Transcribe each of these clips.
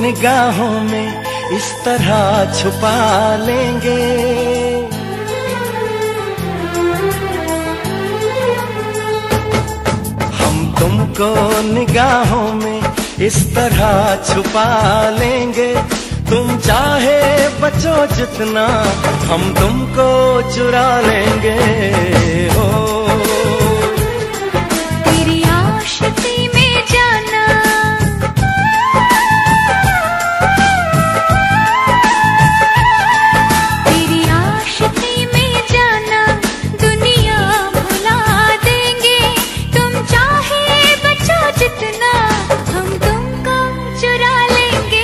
निगाहों में इस तरह छुपा लेंगे। हम तुमको निगाहों में इस तरह छुपा लेंगे। तुम चाहे बचो जितना, हम तुमको चुरा लेंगे। हो तेरी आशिकी में जाना, तेरी आशिकी में जाना, दुनिया भुला देंगे। तुम चाहे बचो जितना, हम तुमको चुरा लेंगे।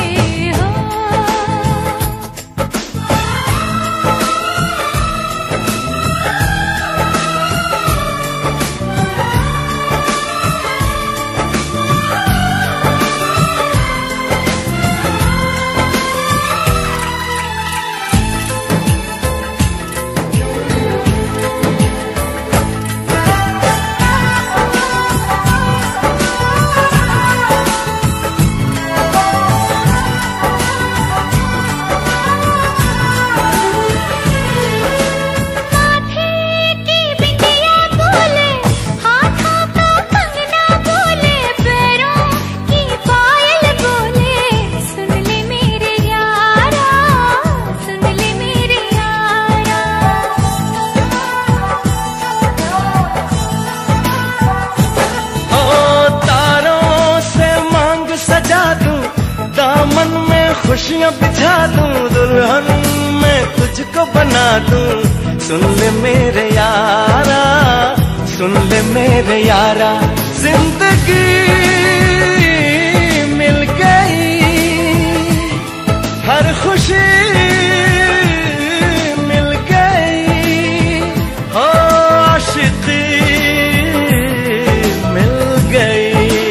खुशियाँ बिछा दूं, दुल्हन मैं तुझको बना दूं। सुन ले मेरे यारा, सुन ले मेरे यारा, जिंदगी मिल गई, हर खुशी मिल गई। हो आशिकी मिल गई।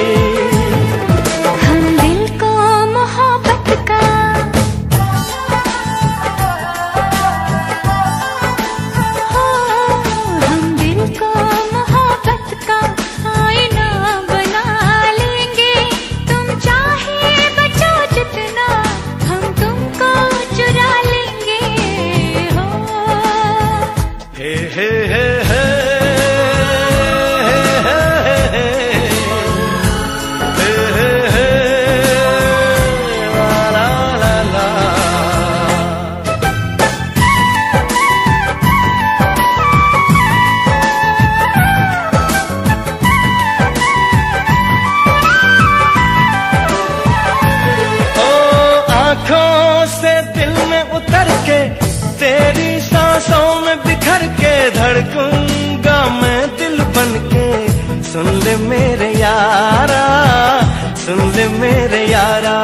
तेरी सांसों में बिखर के धड़कूंगा मैं दिल बन के। सुन ले मेरे यारा, सुन ले मेरे यारा,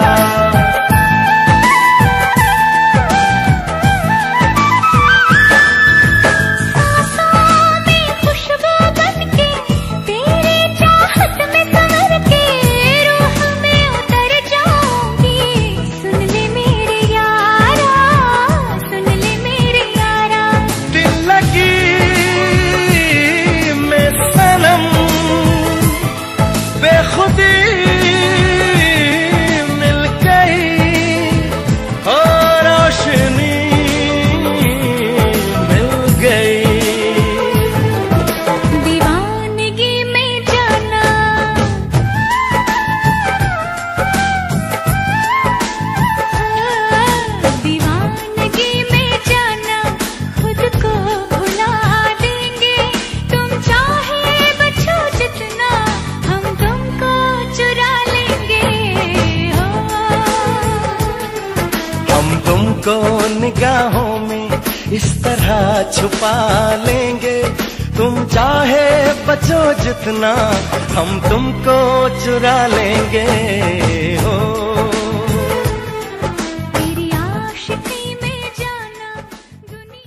बेखुदी मिल गई, और रोशनी मिल गई। दीवानगी में जाना, दीवानगी में जाना, खुद को भुला देंगे। तुम चाहे बचो जितना, हम तुमको चुरा लेंगे। हम तुमको निगाहों में इस तरह छुपा लेंगे। तुम चाहे बचो जितना, हम तुमको चुरा लेंगे। हो तेरी आशिकी में जाना, दुनिया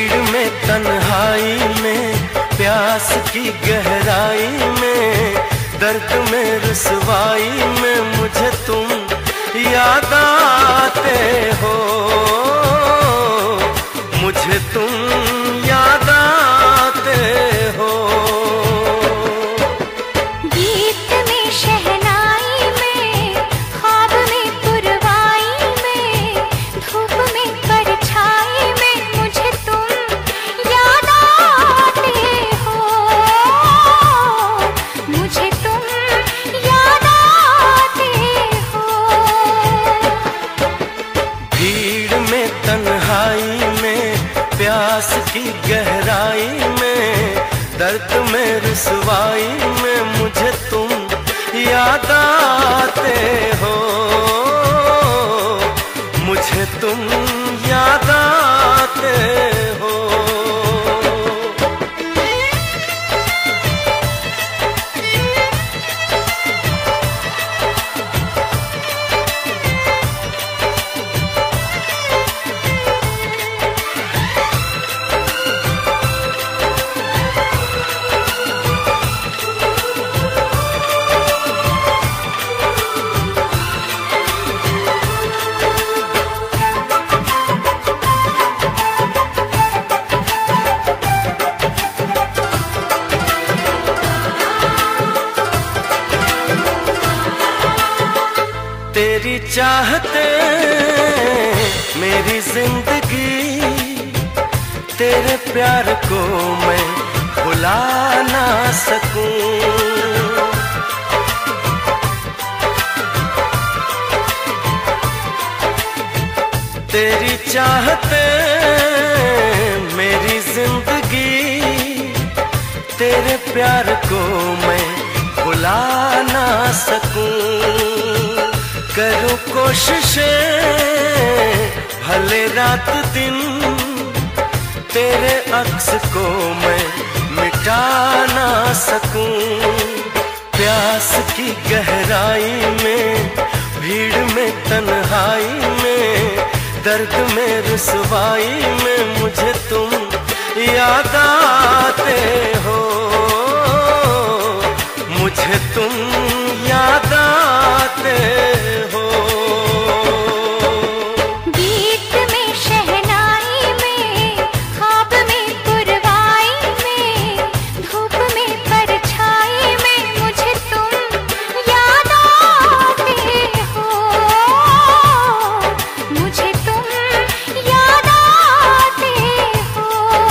तन्हाई में, प्यास की गहराई में, दर्द में रुसवाई में मुझे तुम याद आते हो, मुझे तुम याद आते हो। गीत में शहनाई में, ख्वाब में पुरवाई में, धूप में परछाई में मुझे तुम याद आते हो, मुझे तुम याद आते हो। भीड़ में तन्हाई में, प्यास की गहराई में, दर्द में रुसवाई में मुझे तुम याद आते हो, मुझे तुम याद आते हो। तेरी चाहते मेरी जिंदगी, तेरे प्यार को मैं भुला ना सकूं। तेरी चाहते मेरी जिंदगी, तेरे प्यार को मैं भुला ना सकूं। करूं कोशिशें भले रात दिन, तेरे अक्स को मैं मिटा ना सकूं। प्यास की गहराई में, भीड़ में तन्हाई में, दर्द में रुसवाई में मुझे तुम याद आते हो, मुझे तुम याद आते हो। गीत में शहनाई में, ख्वाब में पुरवाई में, धूप में परछाई में मुझे तुम याद आते हो, मुझे तुम याद आते हो।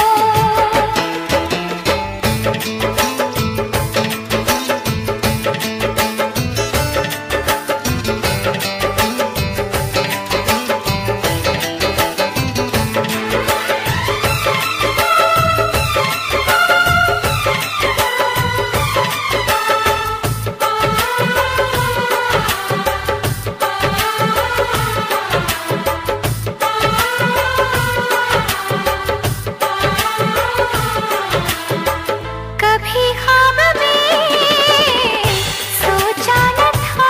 कभी ख्वाब में सोचा न था,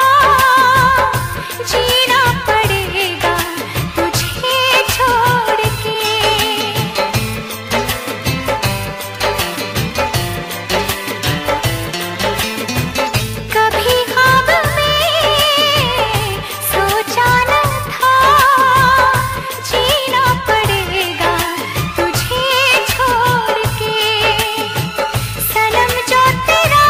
जीना पड़ेगा तुझे छोड़ के। कभी ख्वाब में सोचा न था, जीना पड़ेगा तुझे छोड़ के। सनम जो तेरा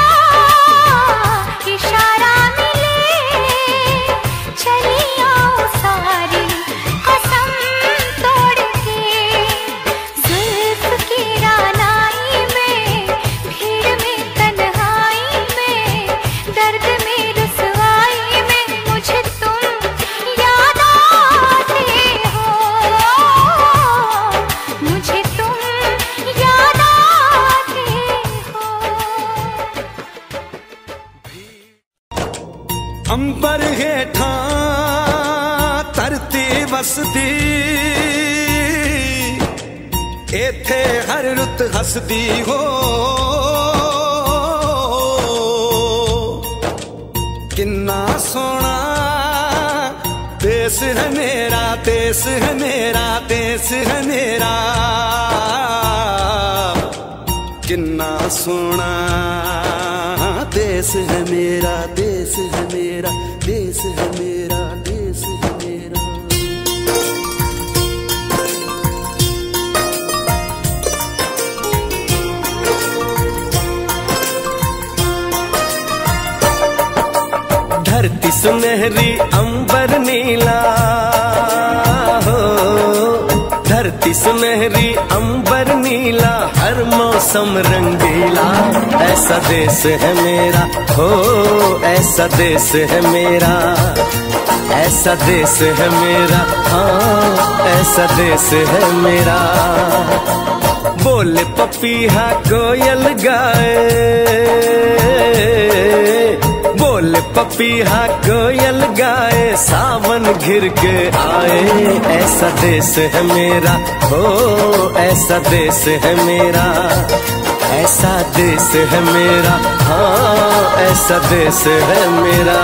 इशारा मिले, चली आओ सारी कसम तोड़ के। जुल्फ की रानाई में, भीड़ में तन्हाई में, दर्द में रुसवाई में मुझे तुम याद आते हो, मुझे तुम याद आते हो। अंबर हेठा धरती वसदी, एथे हर रुत हसदी हो। किन्ना सोना देश है मेरा, देश है मेरा, देश है मेरा। किन्ना सोना देश देश है मेरा, देश है मेरा, देश है मेरा, देश है मेरा। धरती सुनहरी अंबर नीला हो, धरती सुनहरी अंबर नीला, हर मौसम रंगीला। ऐसा देश है मेरा हो, ऐसा देश है मेरा, ऐसा देश है मेरा, हाँ ऐसा देश है मेरा। बोले पपीहा कोयल गाए, बोले पपीहा कोयल गाए, सावन घिर के आए। ऐसा देश है मेरा हो, ऐसा देश है मेरा, ऐसा देश है मेरा, हाँ ऐसा देश है मेरा।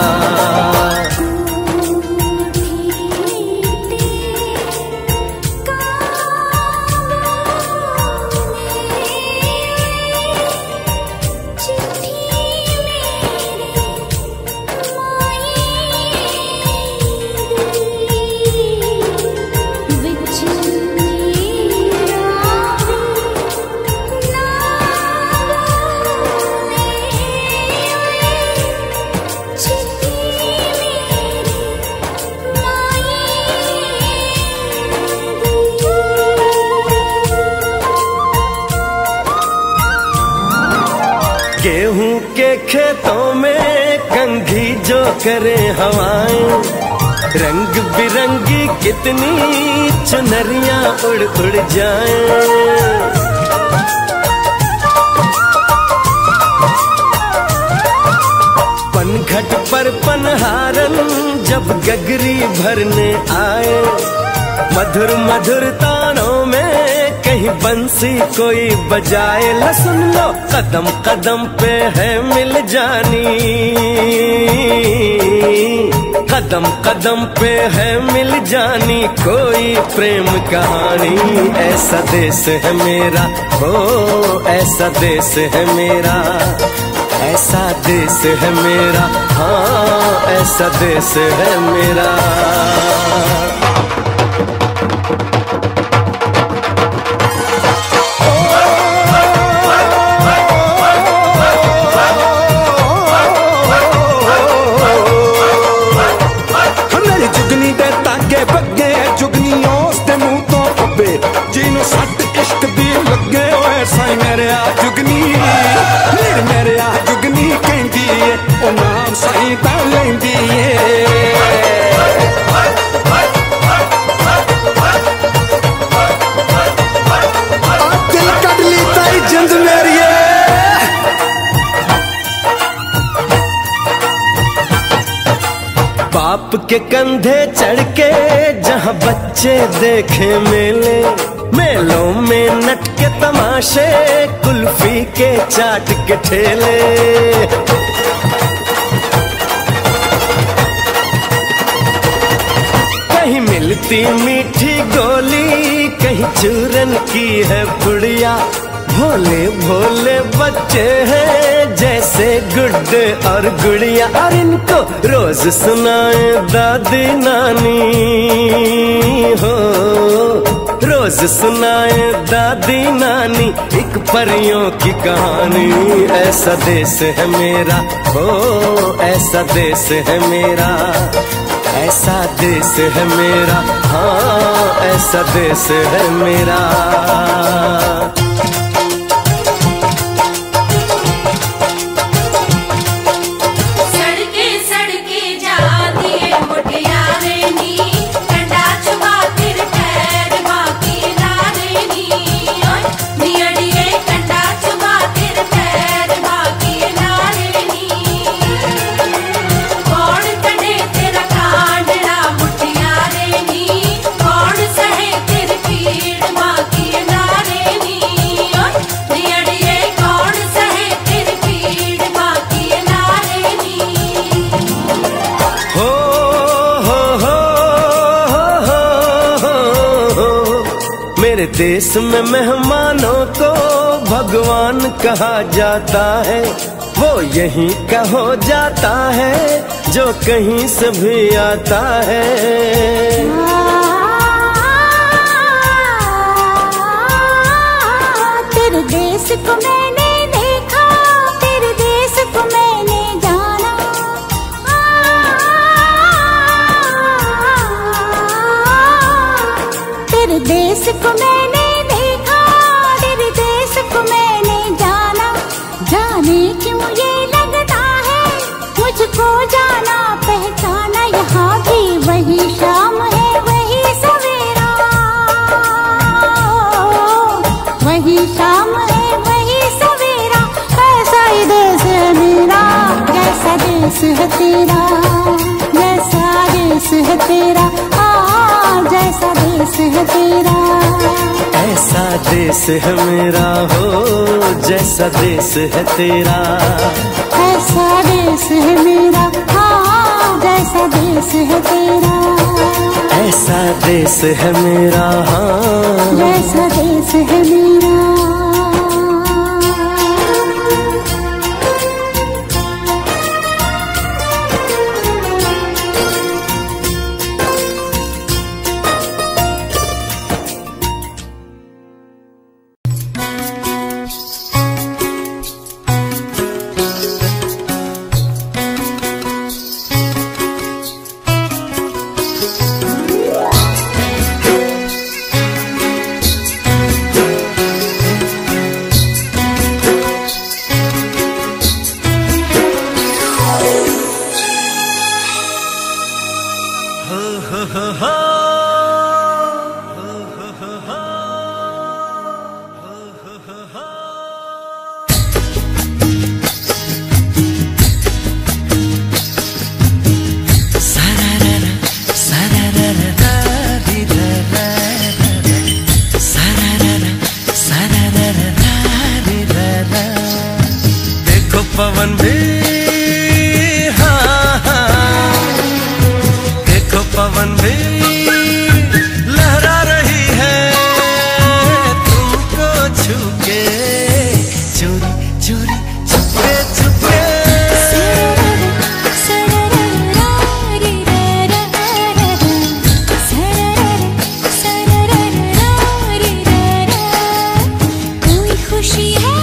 गेहूं के खेतों में कंघी जो करे हवाएं, रंग बिरंगी कितनी चुनरियां उड़ उड़ जाएं। पनघट पर पनहारन जब गगरी भरने आए, मधुर मधुर तानों में कहीं बंसी कोई बजाए। ला सुन लो कदम कदम पे है मिल जानी, कदम कदम पे है मिल जानी कोई प्रेम कहानी। ऐसा देश है मेरा हो, ऐसा देश है मेरा, ऐसा देश है मेरा, हाँ ऐसा देश है मेरा। जिन्हों सट इश्क दी लगे होए साई मेरे आ जुगनी, मेरे आ जुगनी कहंदी है ओ नाम साई ता लेंदी है। दिल कट ली ताई जिंद मेरी बाप के कंधे चढ़ के जहाँ बच्चे देखे मेले, मेलों में नट के तमाशे, कुल्फी के चाट के ठेले। कहीं मिलती मीठी गोली, कहीं चूरन की है पुड़िया। भोले भोले बच्चे हैं जैसे गुड्डे और गुड़िया, और इनको रोज सुनाए दादी नानी हो, रोज सुनाए दादी नानी एक परियों की कहानी। ऐसा देश है मेरा हो, ऐसा देश है मेरा, ऐसा देश है मेरा, हाँ ऐसा देश है मेरा। मेरे देश में मेहमानों को भगवान कहा जाता है, वो यहीं का हो जाता है जो कहीं से भी आता है। तेरे देश को मैंने देखा, तेरे देश को मैंने जाना। तेरे देश को मैंने देखा, तेरे देश को मैंने जाना। जाने क्यों ये लगता है मुझको जाना पहचाना। यहाँ भी वही शाम है वही सवेरा, वही शाम है वही सवेरा। ऐसा ही देश है मेरा, जैसा देश है तेरा, जैसा देश है तेरा, जैसा देश है तेरा। ऐसा देश है मेरा हो जैसा देश है तेरा। ऐसा देश है मेरा, हाँ जैसा देश है तेरा। ऐसा देश है मेरा, हाँ जैसा देश है मेरा। पवन भी हाँ हाँ, देखो पवन भी लहरा रही है तुमको छू के, चोरी चोरी छुपके छुपके। कोई खुशी है,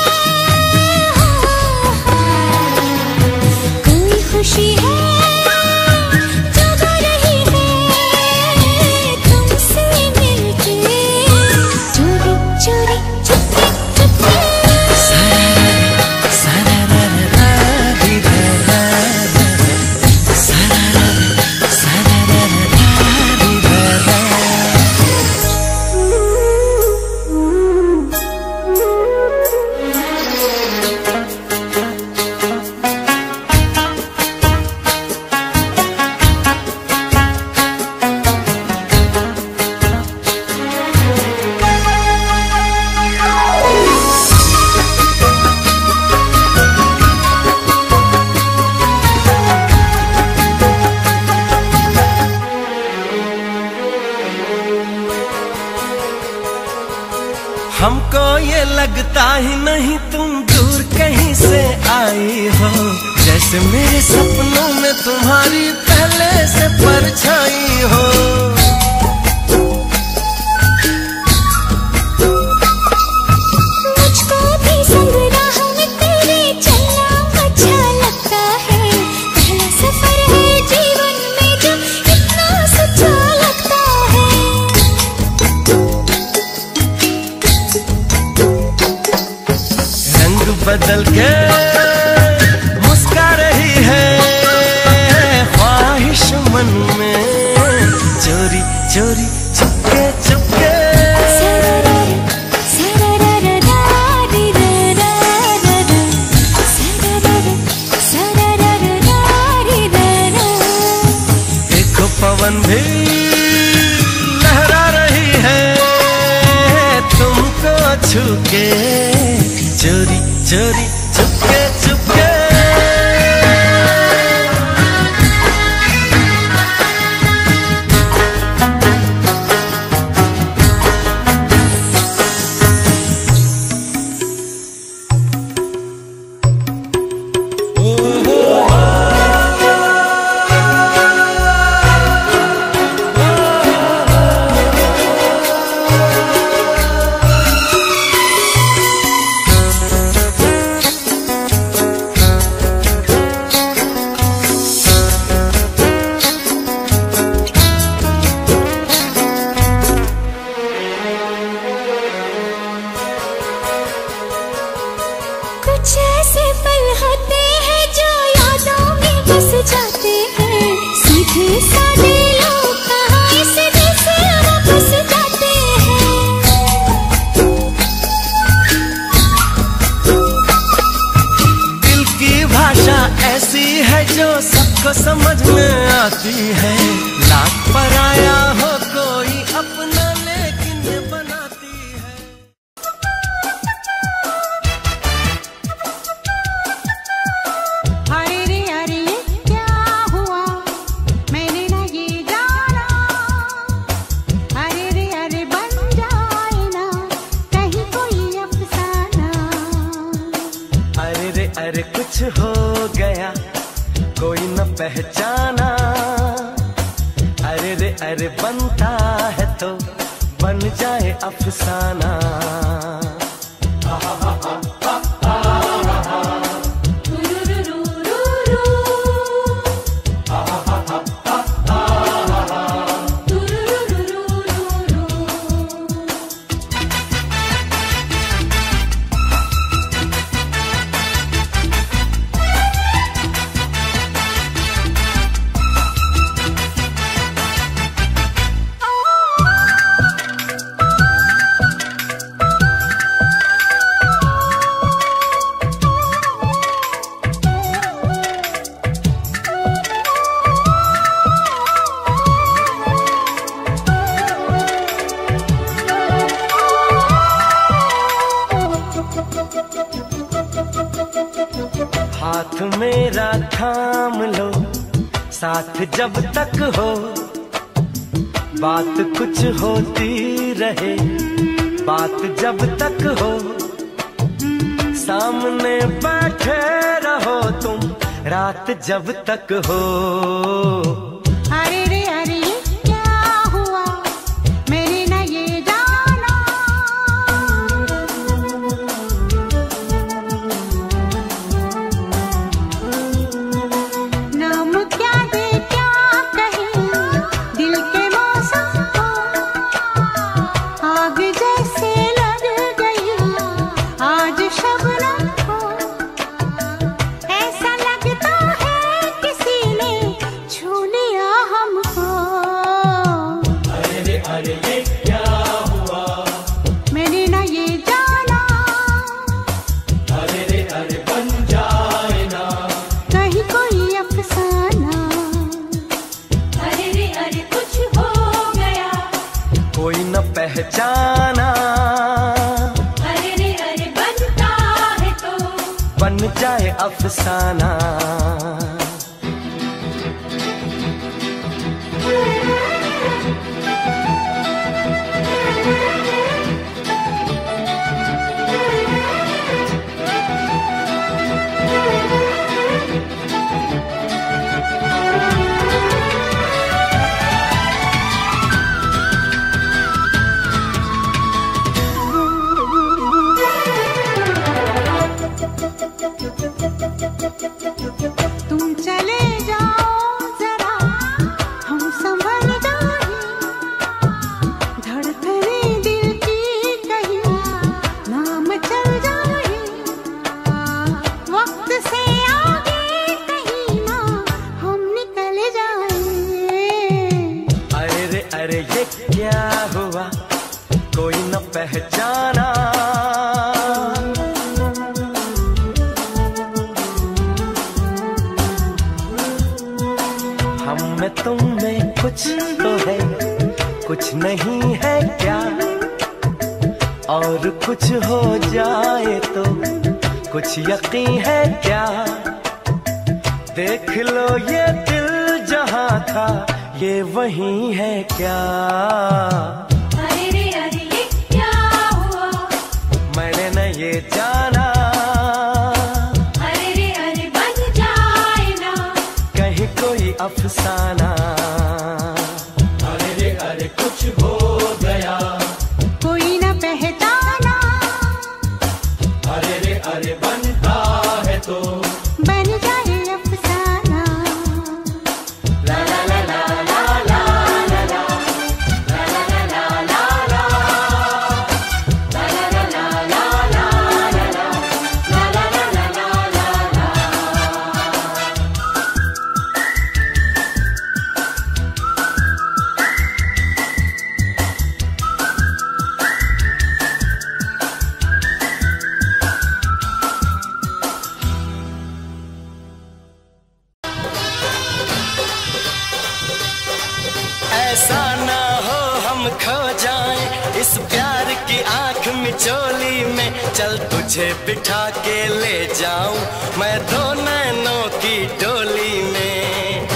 खुशी है जगा रही है तुमसे मिलके, चोरी चोरी चुपके चुपके। हमको ये लगता ही नहीं तुम दूर कहीं से आई हो, जैसे मेरे सपनों में तुम्हारी पहले से परछाई हो। मुझको भी संग राह में तेरे चलना अच्छा लगता है। पहला सफर है जीवन में जो इतना सच्चा लगता है। रंग बदल के मुस्का रही है ख्वाहिश मन में, चोरी चोरी चुपके चुपके। देखो पवन भी लहरा रही है तुमको छू के, चोरी चोरी चुपके चुपके। को समझ में आती है, लाख पराया हो कोई अपना लेकिन बनाती है। अरे रे अरे क्या हुआ मैंने ना ये जाना, अरे रे अरे बन जाए ना कहीं कोई अफसाना। अरे रे अरे कुछ हो गया कोई न पहचाना, अरे रे अरे बनता है तो बन जाए अफसाना। हाथ मेरा थाम लो साथ जब तक हो, बात कुछ होती रहे बात जब तक हो, सामने बैठे रहो तुम रात जब तक हो। अरे रे अरे क्या हुआ मैंने ना ये जाना, नाम क्या दे क्या कहे दिल के मौसम को, आग जैसे लग गई आज शबनम को, ऐसा लगता है किसी ने छू लिया हमको। अरे ये क्या हुआ मैंने ना ये जाना, अरे बन जाए ना कहीं कोई अफसाना। अरे कुछ हो गया कोई न पहचाना, अरे बनता है तो बन जाए अफसाना। तुम चले जाओ जरा हम संभल जाए, धड़कने दिल की कहीं नाम चल जाए, वक्त से आगे कहीं ना हम निकल जाए। अरे ये क्या हुआ कोई न पहचाना, हम में तुम में कुछ तो है कुछ नहीं है क्या, और कुछ हो जाए तो कुछ यकीन है क्या। देख लो ये दिल जहां था ये वही है क्या। अरे ये क्या हुआ मैंने न ये जाना, अरे बन जाए ना कहीं कोई अफसाना। अरे कुछ हो गया कोई ना पहचाना, अरे बनता है तो बन जाए अफसाना। ला ला ला ला ला ला ला ला ला ला ला ला ला इस प्यार की आंख मिचोली में, चल तुझे बिठा के ले जाऊं मैं दो नैनों की डोली में।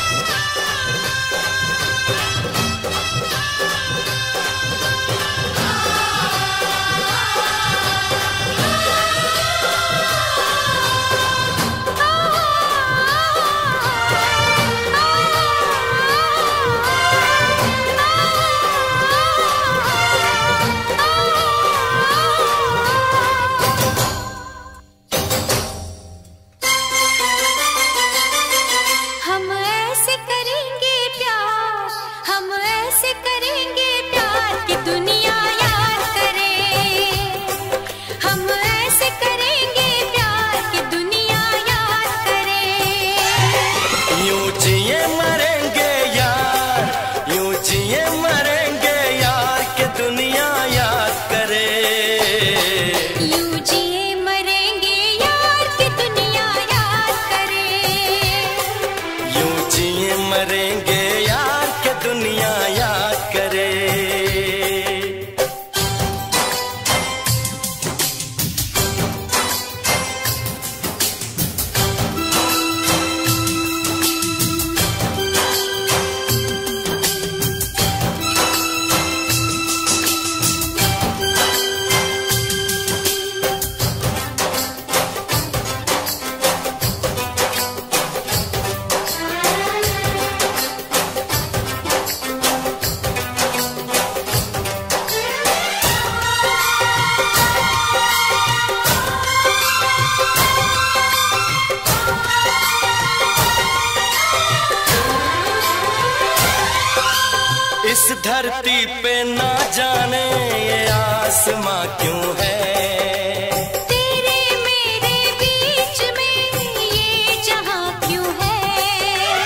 इस धरती पे ना जाने ये आसमां क्यों है, तेरे मेरे बीच में ये जहां क्यों है।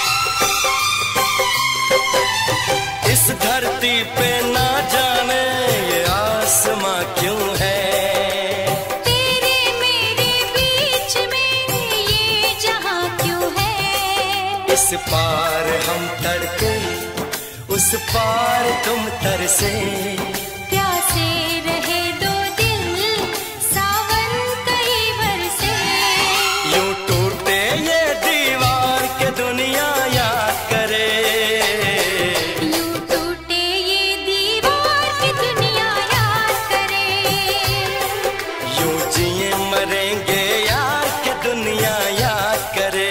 इस धरती पे ना जाने ये आसमां क्यों है, तेरे मेरे बीच में ये जहां क्यों है। इस पार हम तड़के उस पार तुम तरसे, प्यासे रहे दो दिल सावन कई बरसे। यूं टूटे ये दीवार के दुनिया याद करे, यूं टूटे ये दीवार की दुनिया याद करे। यूं जिए मरेंगे यार के दुनिया याद करे।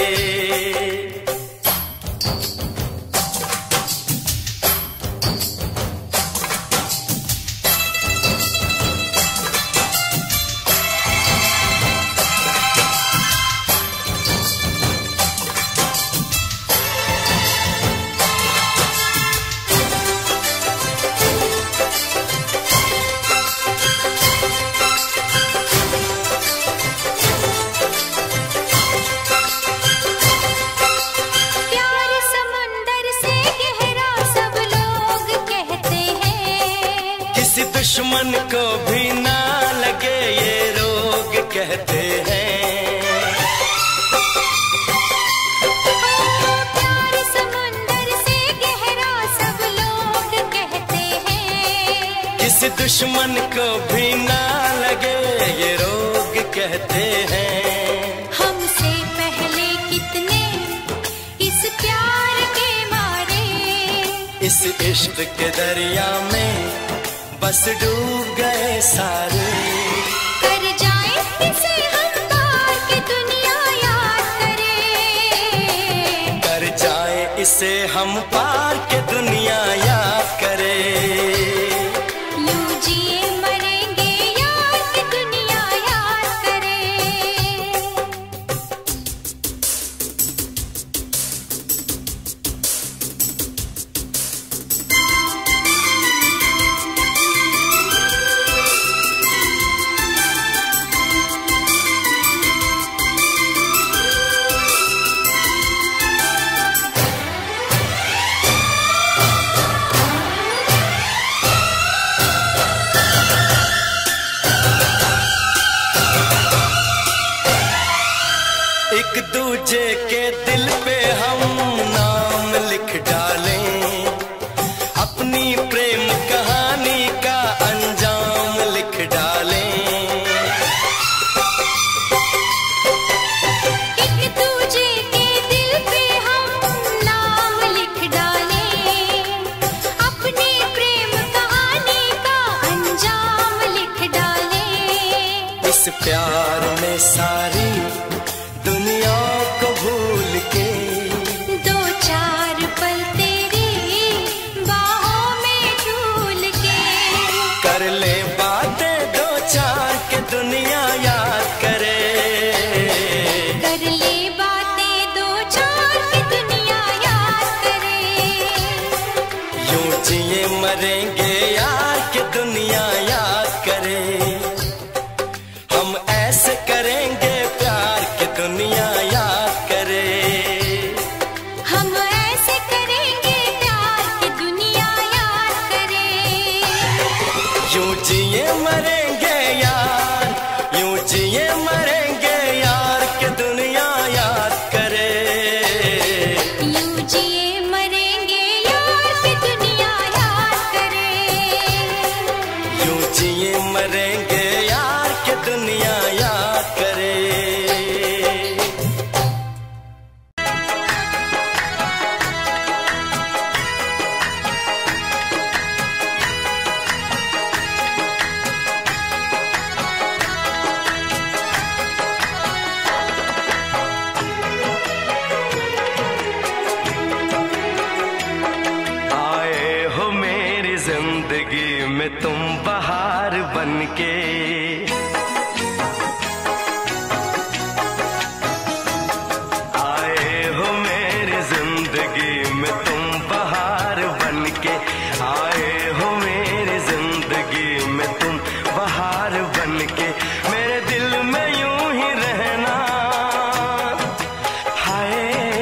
दुश्मन को भी ना लगे ये रोग कहते हैं, प्यार समंदर से गहरा सब लोग कहते हैं। किसी दुश्मन को भी ना लगे ये रोग कहते हैं। हमसे पहले कितने इस प्यार के मारे, इस इश्क के दरिया में बस डूब गए सारे। कर जाए इसे हम पार के दुनिया याद करे, कर जाए इसे हम पार के दुनिया याद करे। यूं जिए मरेंगे यार की दुनिया याद करे। एक दूजे के दिल पे हम नाम लिख डालें, अपनी प्रेम कहानी इस प्यार में सारी दुनिया को भूल के दो चार पल तेरी बाहों में झूल के कर ले बातें दो चार के दुनिया याद करे। कर ले बातें दो चार की दुनिया याद करे। यूं जिए मरेंगे यार के दुनिया याद करे। हम ऐसे करेंगे प्यार के दुनिया याद करे। हम ऐसे करेंगे प्यार की दुनिया याद करे। यूं जिए मरेंगे यार, यूं जिए मरेंगे यार के दुनिया याद करे। यूं जिए मरेंगे यार की दुनिया याद करे। यूं जिए मरेंगे यार के दुनिया याद करे। आए हो मेरी जिंदगी में तुम बहार बनके। आए हो मेरी जिंदगी में तुम बहार बनके। आए हो मेरी जिंदगी में तुम बहार बनके। मेरे दिल में यूं ही रहना। हाय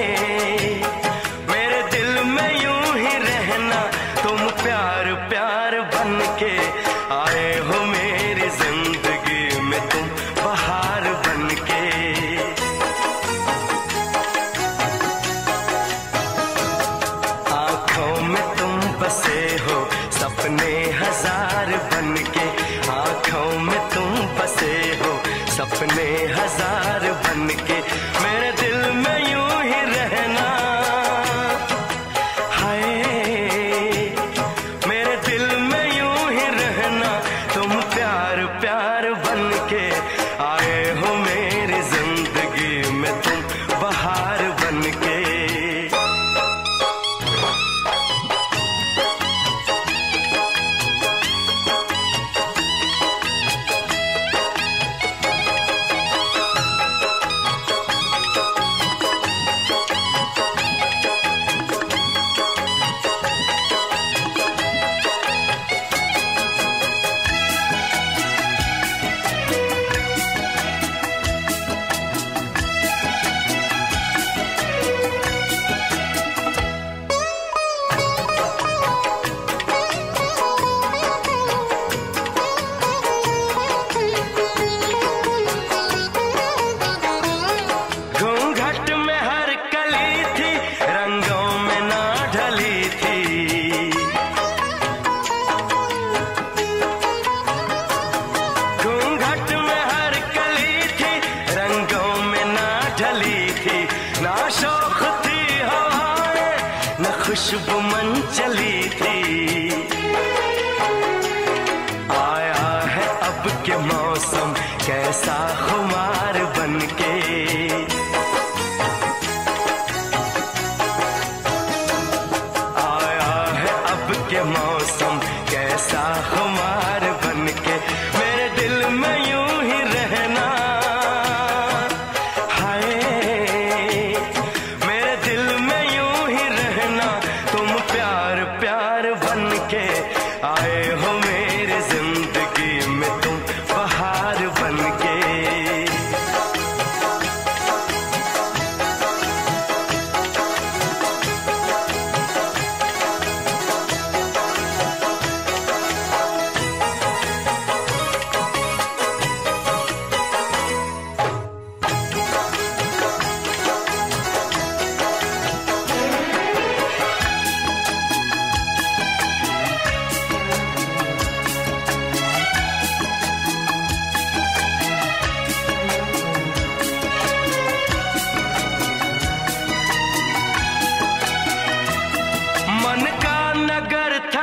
मेरे दिल में यूं ही रहना। तुम प्यार प्यार बनके। आए हो मेरी जिंदगी में तुम बहार बनके। आंखों में तुम बसे हो सपने हजार बनके। आंखों में तुम बसे हो सपने हजार बनके। मेरे दिल में यूं ही रहना। हाय मेरे दिल में यूं ही रहना। तुम प्यार प्यार बनके। आए हो मेरी जिंदगी में तुम बहार बनके। घूंघट में हर कली थी रंगों में ना ढली थी। घूंघट में हर कली थी रंगों में ना ढली थी। ना शौक थी हवाएं न खुशबू मन चली थी। आया है अब के मौसम कैसा खुमार बनके। आया है अब के मौसम कैसा खुमार बनके। मेरे दिल में यूं ही रहना। हाय मेरे दिल में यूं ही रहना। तुम प्यार प्यार बनके। आए हो मेरी जिंदगी में तुम बहार बनके।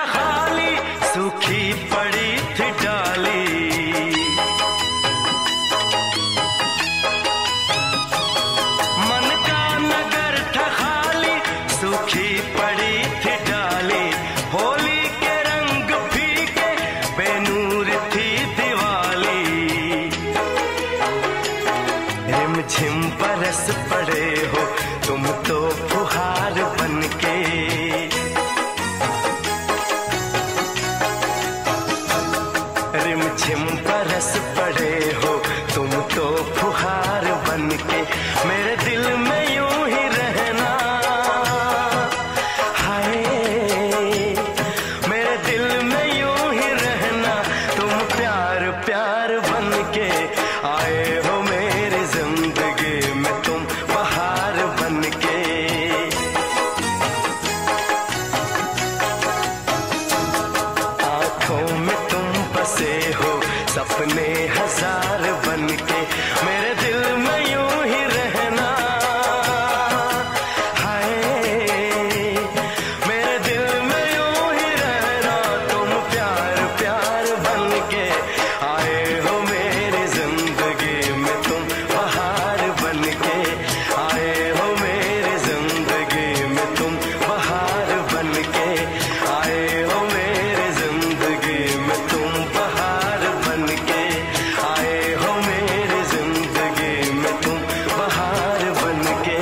सूखी पड़ी थी डाली। रिमझिम बरस पड़े हो तुम तो फुहार बन के, मेरे दिल में यूं ही रहना। हाय मेरे दिल में यूं ही रहना, तुम प्यार प्यार बन के आए हो मेरी जिंदगी में, तुम बहार बन के। आंखों में तुम बसे हो सपने हजार बन के, मेरे दिल में यूं ही रहना। हाय मेरे दिल में यूं ही रहना, तुम प्यार प्यार बन के आए हो मेरी जिंदगी में, तुम बहार बन के आए हो मेरी जिंदगी में, तुम बहार बन के आए हो मेरी जिंदगी में, तुम बहार बन के आए हो मेरी जिंदगी में, तुम बहार बन के।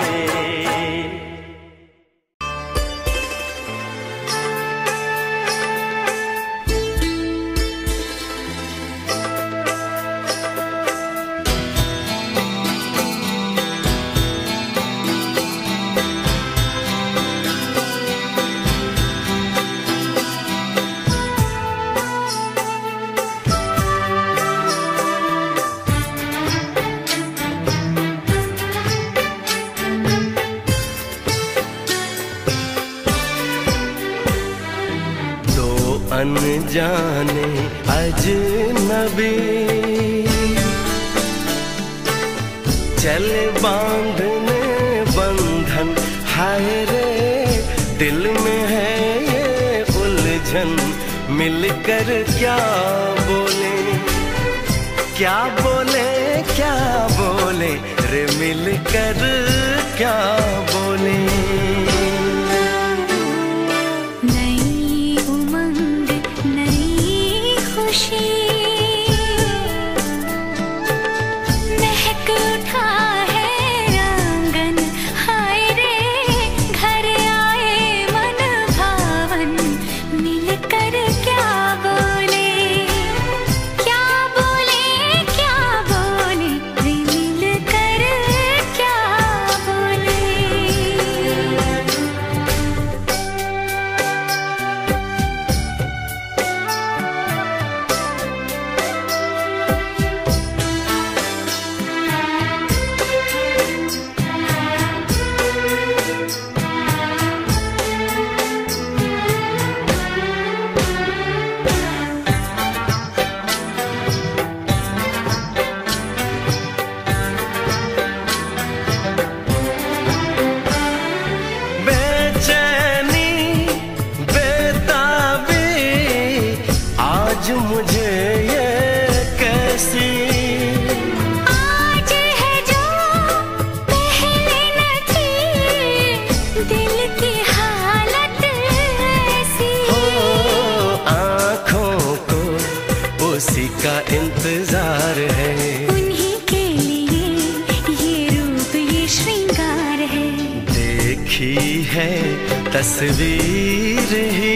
दो अनजाने अजनबी चले बांधने बंधन, हाय रे दिल में है ये उलझन, मिलकर क्या बोले क्या बोले क्या बोले रे, मिलकर क्या बोले। नई उमंग नई खुशी महक उठा है आंगन, हाय रे घर आए मन भावन, मिलकर क्या बोले क्या बोले क्या बोले रे, मिलकर क्या बोले। बेचैनी बेताबी आज मुझे ये कैसी, आज है जो पहले न थी, दिल की हालत ऐसी। हो आँखों को उसी का इंतजार है, उन्हीं के लिए ये रूप ये श्रृंगार है। देखी है तस्वीर ही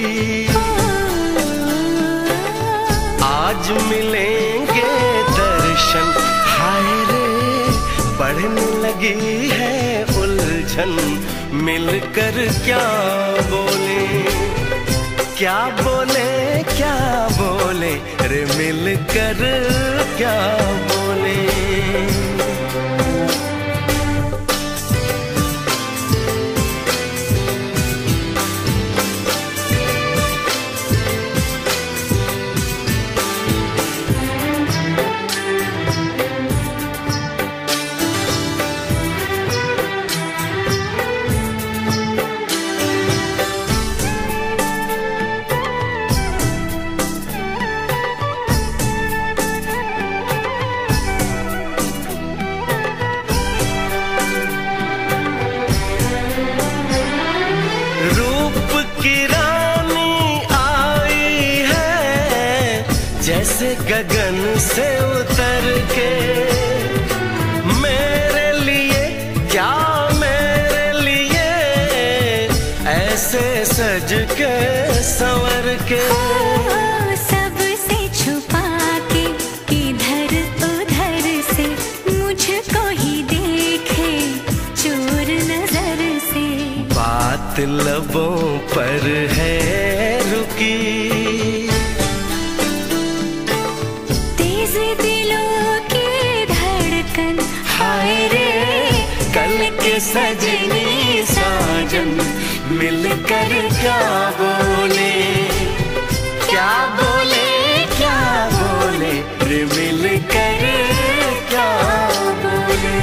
आज मिलेंगे दर्शन, हाय रे बढ़ने लगी है उलझन, मिलकर क्या बोले क्या बोले क्या बोले रे, मिलकर क्या बोले। जैसे गगन से उतर के मेरे लिए, क्या मेरे लिए ऐसे सज के संवर के सबसे छुपा क्या बोले, क्या बोले, क्या बोले, रे मिल कर क्या बोले।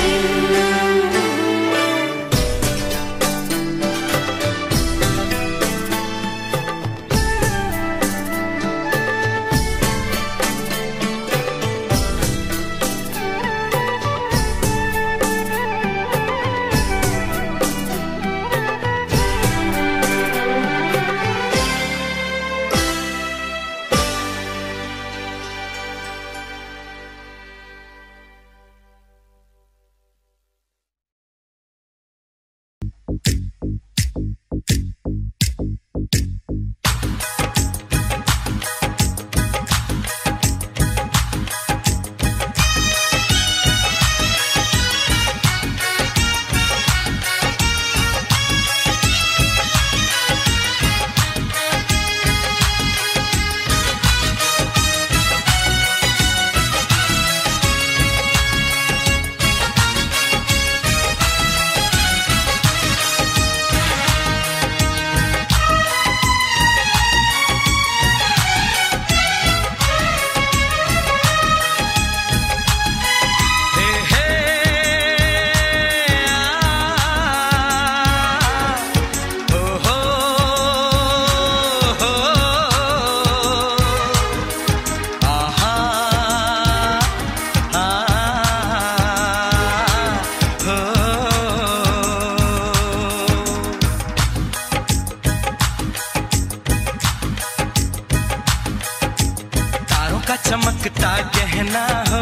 चमकता गहना हो,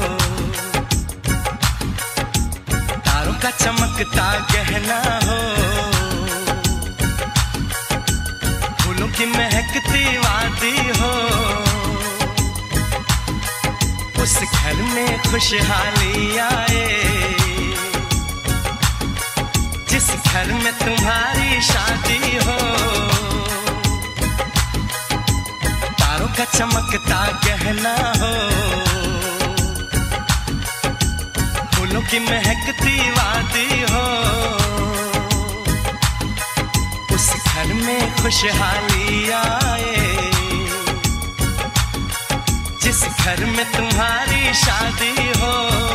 तारों का चमकता गहना हो, फूलों की महकती वादी हो, उस घर में खुशहाली आए जिस घर में तुम्हारी शादी हो। तारों का चमकता गहना हो, फूलों की महकती वादी हो, उस घर में खुशहाली आए जिस घर में तुम्हारी शादी हो।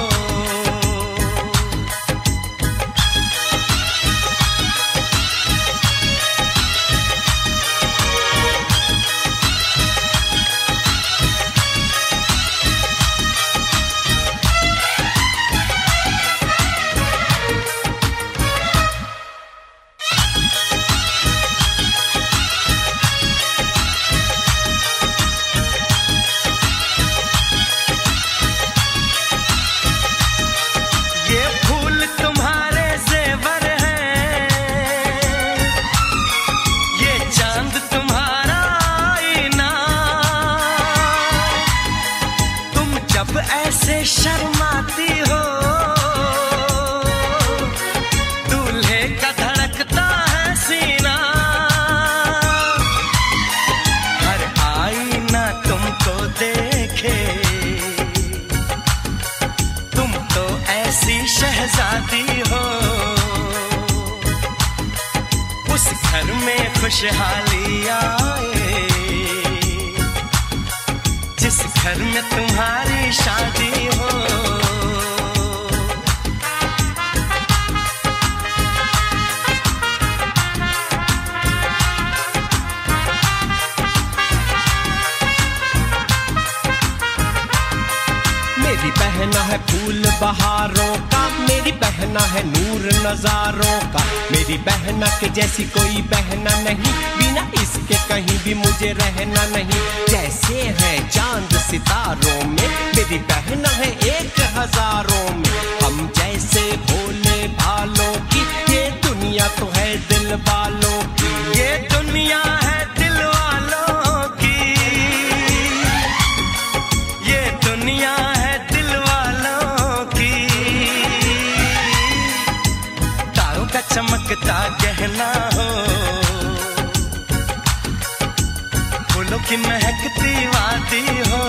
ऐसे शर्माती हो, दूल्हे का धड़कता है सीना, हर आईना तुमको देखे, तुम तो ऐसी शहजादी हो, उस घर में खुशहाली आए जिस घर में तुम्हारी शादी हो। मेरी बहना है फूल बहारों का, मेरी बहना है नूर नजारों का, मेरी बहना के जैसी कोई बहना नहीं, बिना इसके कहीं भी मुझे रहना नहीं। जैसे है चांद सितारों में, मेरी बहना है 1000 में, हम जैसे भोले भालों की, ये दुनिया तो है दिल वालों की, ये दुनिया है दिल वालों की, ये दुनिया है दिल वालों की। तारों का चमकता गहना हो, फूलों की महकती वादी हो,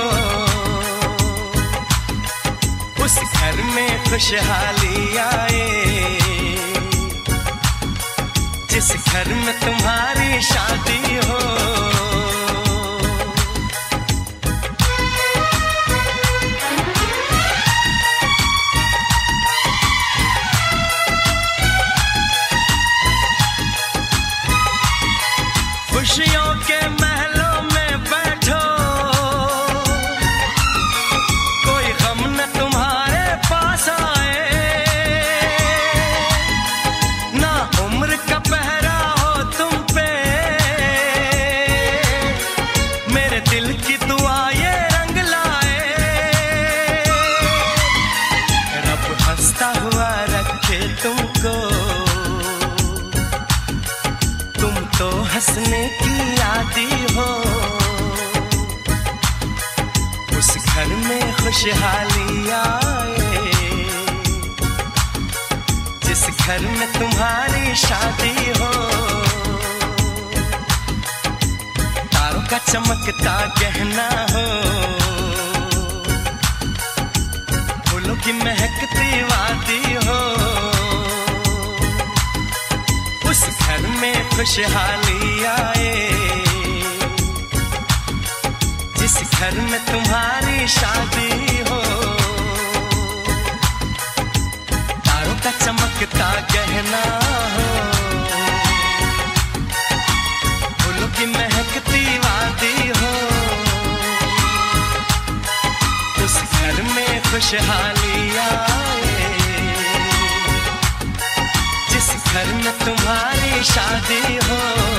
उस घर में खुशहाली आए जिस घर में तुम्हारी शादी हो। खुशियों के महलों में बैठो, कोई गम न तुम्हारे पास आए, ना उम्र का पहरा हो तुम पे, मेरे दिल की दुआ ये रंग लाए। रब हंसता हुआ रखे तुमको, तुम तो हंसने की आदी हो। उस घर में खुशहाली आए, जिस घर में तुम्हारी शादी हो। तारों का चमकता गहना हो, फूलों की महकती वादी हो। उस घर में खुशहाली आए, जिस घर में तुम्हारी शादी हो। तारों का चमकता गहना हो, फूलों की महकती वादी हो। उस घर में खुशहाली आए, जिस घर में तुम्हारी शादी हो।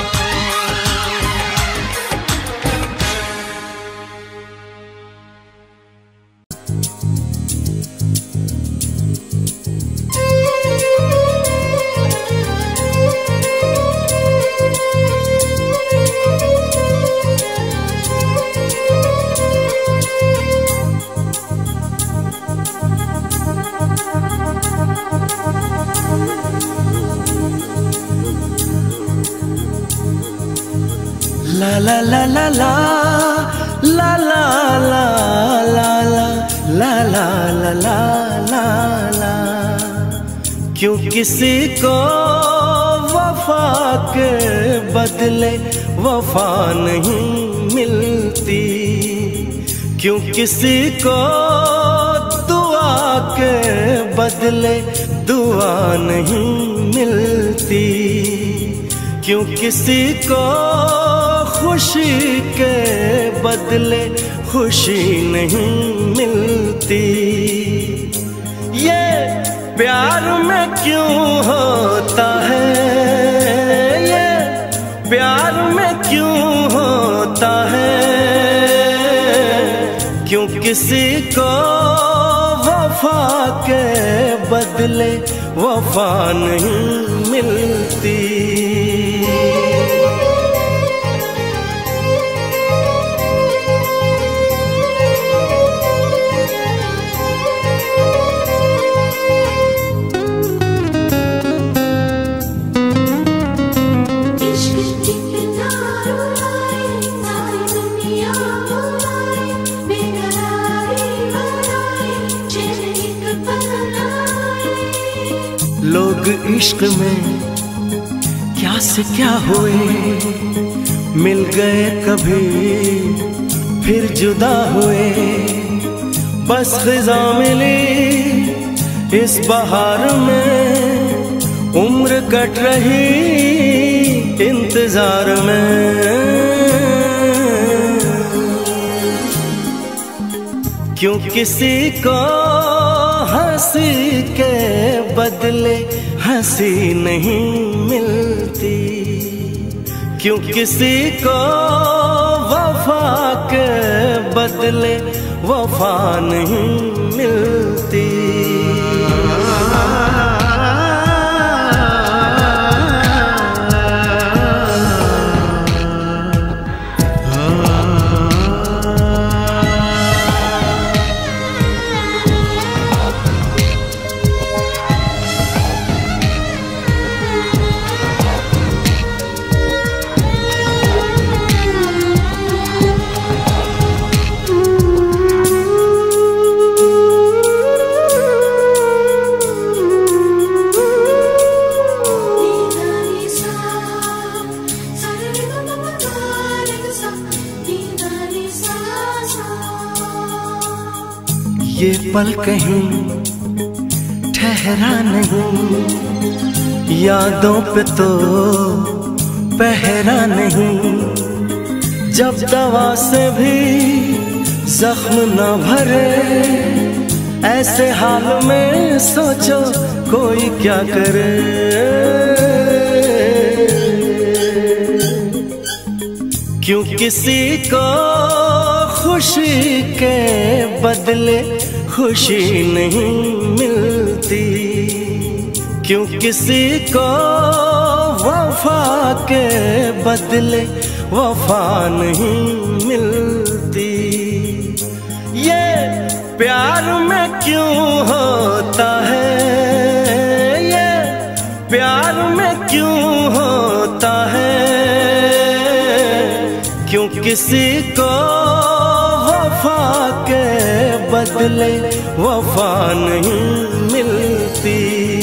La la la la la la la la la la la la la la la। क्यों किसी को वफा के बदले वफा नहीं मिलती, क्यों किसी को दुआ के बदले दुआ नहीं मिलती, क्यों किसी को खुशी के बदले खुशी नहीं मिलती। ये प्यार में क्यों होता है, ये प्यार में क्यों होता है, क्यों किसी को वफा के बदले वफा नहीं मिलती। लोग इश्क में क्या से क्या हुए, मिल गए कभी फिर जुदा हुए। बस खिज़ा मिली इस बहार में, उम्र कट रही इंतजार में। क्यों किसी को हंसी के बदले हंसी नहीं मिलती, क्यों किसी को वफा के बदले वफा नहीं मिलती। ये पल कहीं ठहरा नहीं, यादों पे तो पहरा नहीं। जब दवा से भी जख्म न भरे, ऐसे हाल में सोचो कोई क्या करे। क्यों किसी को खुशी के बदले खुशी नहीं मिलती, क्यों किसी को वफा के बदले वफा नहीं मिलती। ये प्यार में क्यों होता है, ये प्यार में क्यों होता है, क्यों किसी को वफा के बदले वफा नहीं मिलती।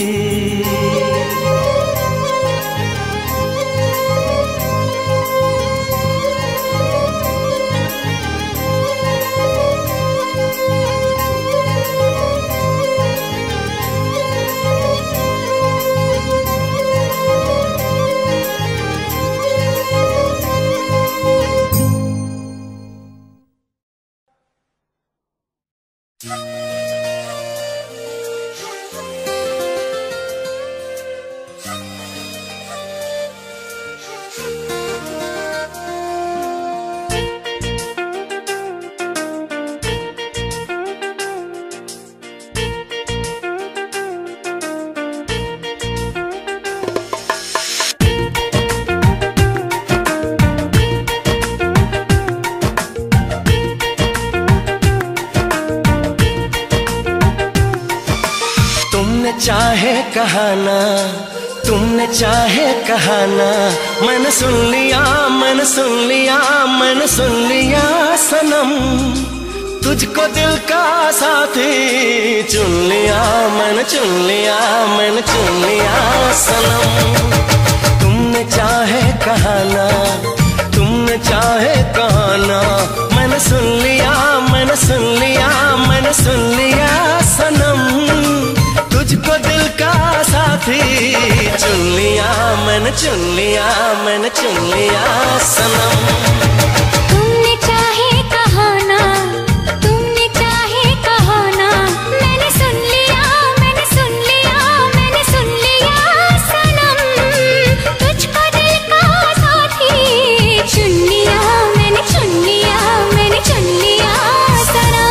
चाहे कहाना, तुमने चाहे कहाना, मैंने सुन लिया, मैंने सुन लिया, मैंने सुन लिया सनम। तुझको दिल का साथी चुन लिया, मैंने चुन लिया, मैंने चुन लिया सनम। तुमने चाहे कहाना, तुमने चाहे कहाना, मैंने सुन लिया, मैंने सुन लिया, मैंने सुन लिया सनम। तुझको दिल का साथी चुन लिया, मैंने चुन लिया, मैंने चुन लिया सनम। तुमने चाहे कहाना, तुमने चाहे कहाना, मैंने सुन लिया, मैंने सुन लिया, मैंने सुन लिया सनम। तुझको दिल का साथी चुन लिया, मैंने चुन लिया, मैंने चुन लिया सनम।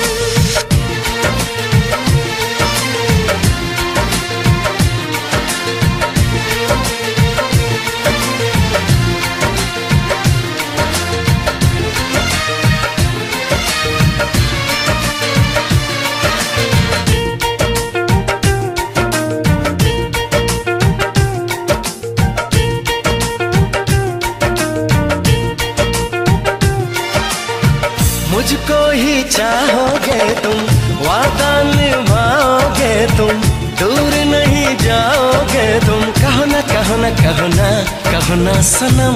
मुझको ही चाहोगे तुम, वादा निभाओगे तुम, दूर नहीं जाओगे तुम। कहो ना, कहो ना, कहो ना, कहो ना सनम।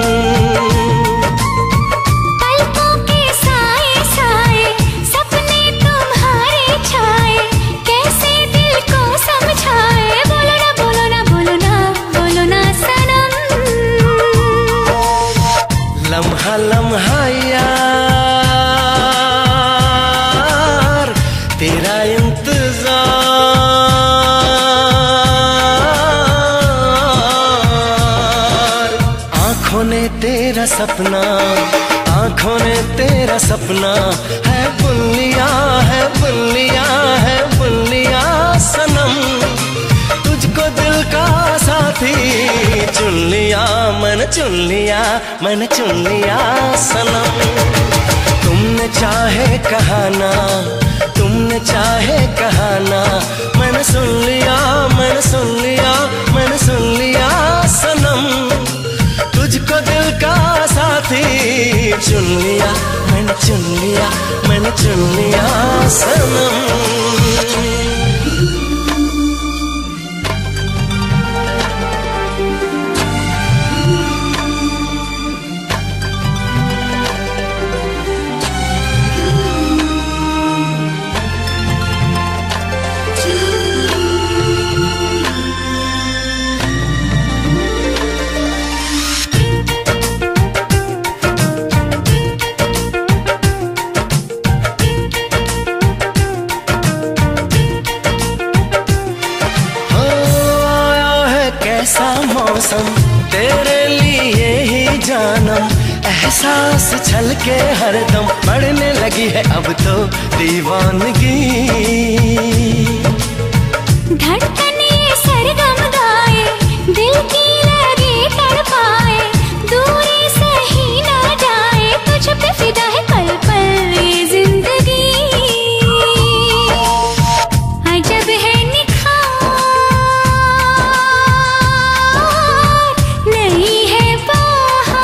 पलकों के साए साए सपने तुम्हारे छाए, कैसे दिल को समझाए। बोलो ना, बोलो ना, बोलो ना, बोलो ना सनम। लम्हा लम्हा यार तेरा इंतजार, आंखों ने तेरा सपना, आंखों ने तेरा सपना है बुन लिया, है बुन लिया, है बुन लिया सनम। तुझको दिल का साथी चुन लिया, मैंने चुन लिया, मैंने चुन लिया सनम। तुमने चाहे कहाना, तुमने चाहे कहाना, मैंने सुन लिया, मैंने सुन लिया, मैंने सुन लिया सनम। तुझको दिल का साथी चुन लिया, मैंने चुन लिया, मैंने चुन लिया सनम। मौसम तेरे लिए ही जानम, एहसास छलके हरदम, बढ़ने लगी है अब तो दीवानगी। धड़कन ये सरगम गाए, दिल की लगी तड़पाए, दूरी से ही ना जाए, तुझ पे फिदा है पल पल ये जिंदगी। अजब है निखार, नहीं है बहार,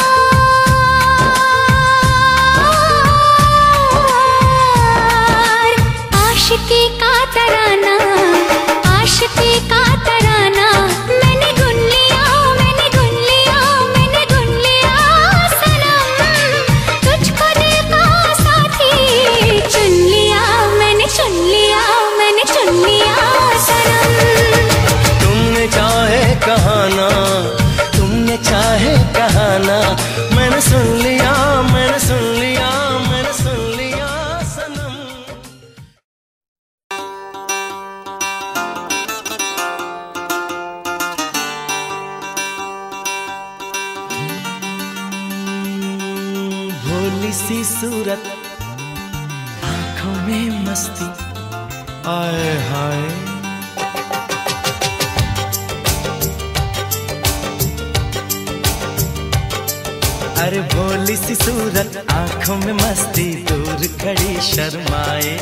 आशिकी का तराना, आशिकी का तराना, मैंने गुन लिया, मैंने गुन लिया, मैंने गुन लिया सनम, तुझको दिल का साथी चुन लिया, मैंने चुन लिया, मैंने चुन लिया सनम। तुमने चाहे कहाना, तुमने चाहे कहाना, मैंने सुन लिया, मैंने सुन लिया, मैंने सुन लिया सनम। भोली सी सूरत, आंखों में मस्ती, आए हाय। अरे भोली सी सूरत, आंखों में मस्ती, दूर खड़ी शर्माए,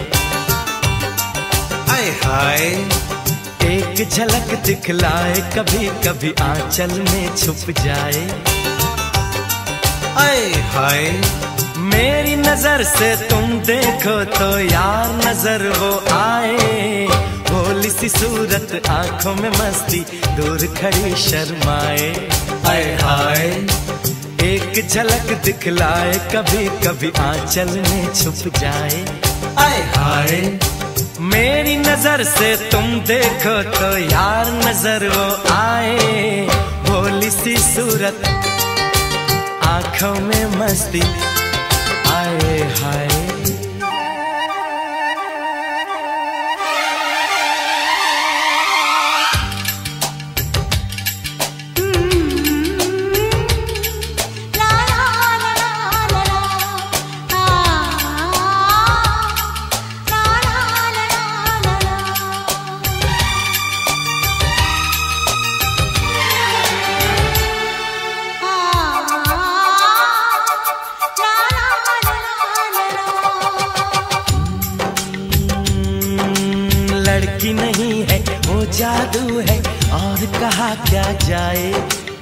आए हाय। एक झलक दिखलाए, कभी कभी आंचल में छुप जाए, आए हाय। मेरी नजर से तुम देखो तो यार नजर वो आए, भोली सी सूरत, आंखों में मस्ती, दूर खड़ी शर्माए, आए हाय। एक झलक दिखलाए, कभी कभी आंचल में छुप जाए, आए हाय। मेरी नजर से तुम देखो तो यार नजर वो आए, भोली सी सूरत, आंखों में मस्ती, आए हाय। लड़की नहीं है वो जादू है, और कहा क्या जाए।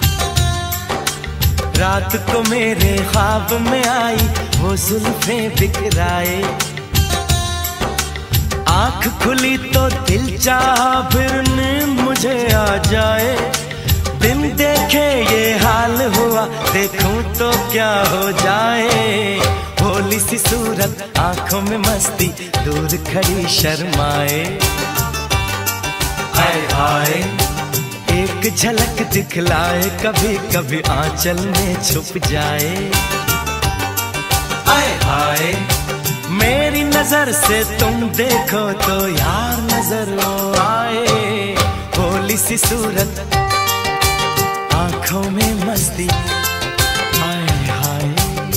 रात को मेरे ख्वाब में आई वो जुल्फें बिखराए, आंख खुली तो दिल चाहा फिर नींद मुझे आ जाए। बिन देखे ये हाल हुआ, देखूं तो क्या हो जाए। भोली सी सूरत, आंखों में मस्ती, दूर खड़ी शर्माए, हाय हाय। एक झलक दिखलाए, कभी कभी आंचल में छुप जाए, हाय हाय। मेरी नजर से तुम देखो तो यार नजर वो आए, भोली सी सूरत, आंखों में मस्ती, हाय हाय।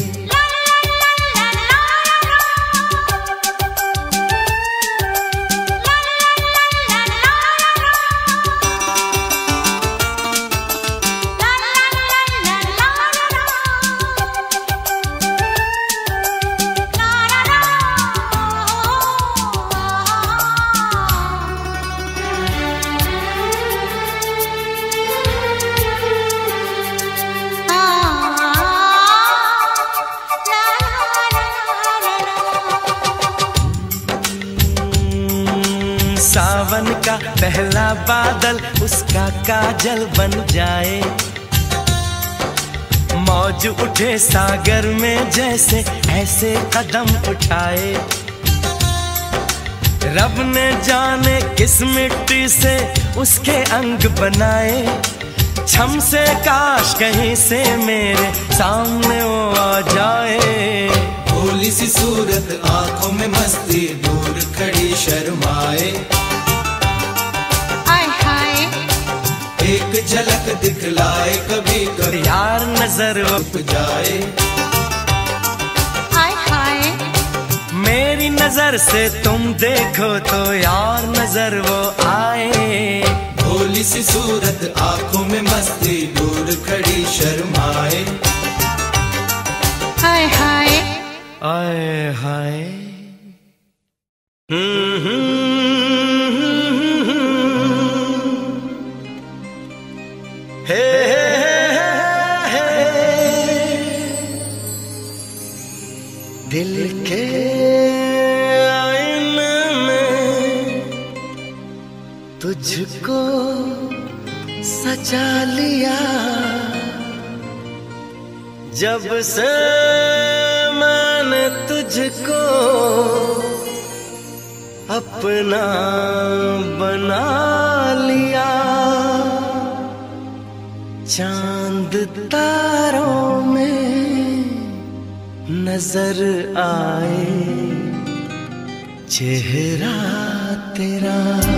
सावन का पहला बादल उसका काजल बन जाए, मौज उठे सागर में जैसे ऐसे कदम उठाए। रब ने जाने किस मिट्टी से उसके अंग बनाए, छम से काश कहीं से मेरे सामने वो आ जाए। भोली सी सूरत, आंखों में मस्ती, दूर खड़ी शर्माए, आय हाय। एक झलक दिखलाए, नजर वो जाए हाय हाय मेरी नजर से तुम देखो तो यार नजर वो आए। भोली सी सूरत आंखों में मस्ती दूर खड़ी शर्माए। हाय हाय आए हाय हे हे दिल के आईने में तुझको सजा लिया जब से मैंने तुझको अपना बना लिया। चांद तारों में नजर आए चेहरा तेरा।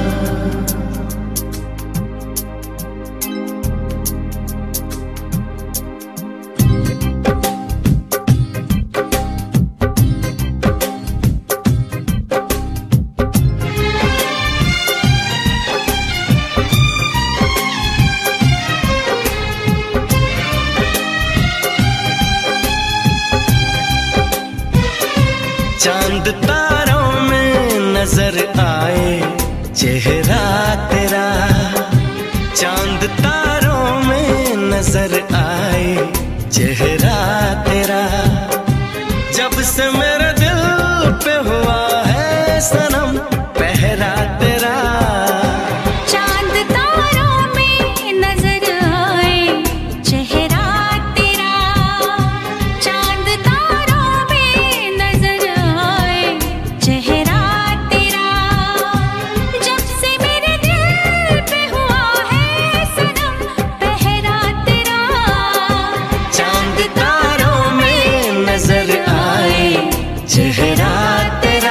चांद तारों में नजर आए चेहरा तेरा। चांद तारों में नजर आए चेहरा तेरा। जब से मेरे दिल पे हुआ है सनम पहरा तेरा। चांद तारों में नजर आए चेहरा तेरा। चांद तारों में नजर आए चेहरा तेरा। जब से मेरे दिल पे हुआ है सनम पहरा तेरा। चांद तारों में नजर आए चेहरा तेरा।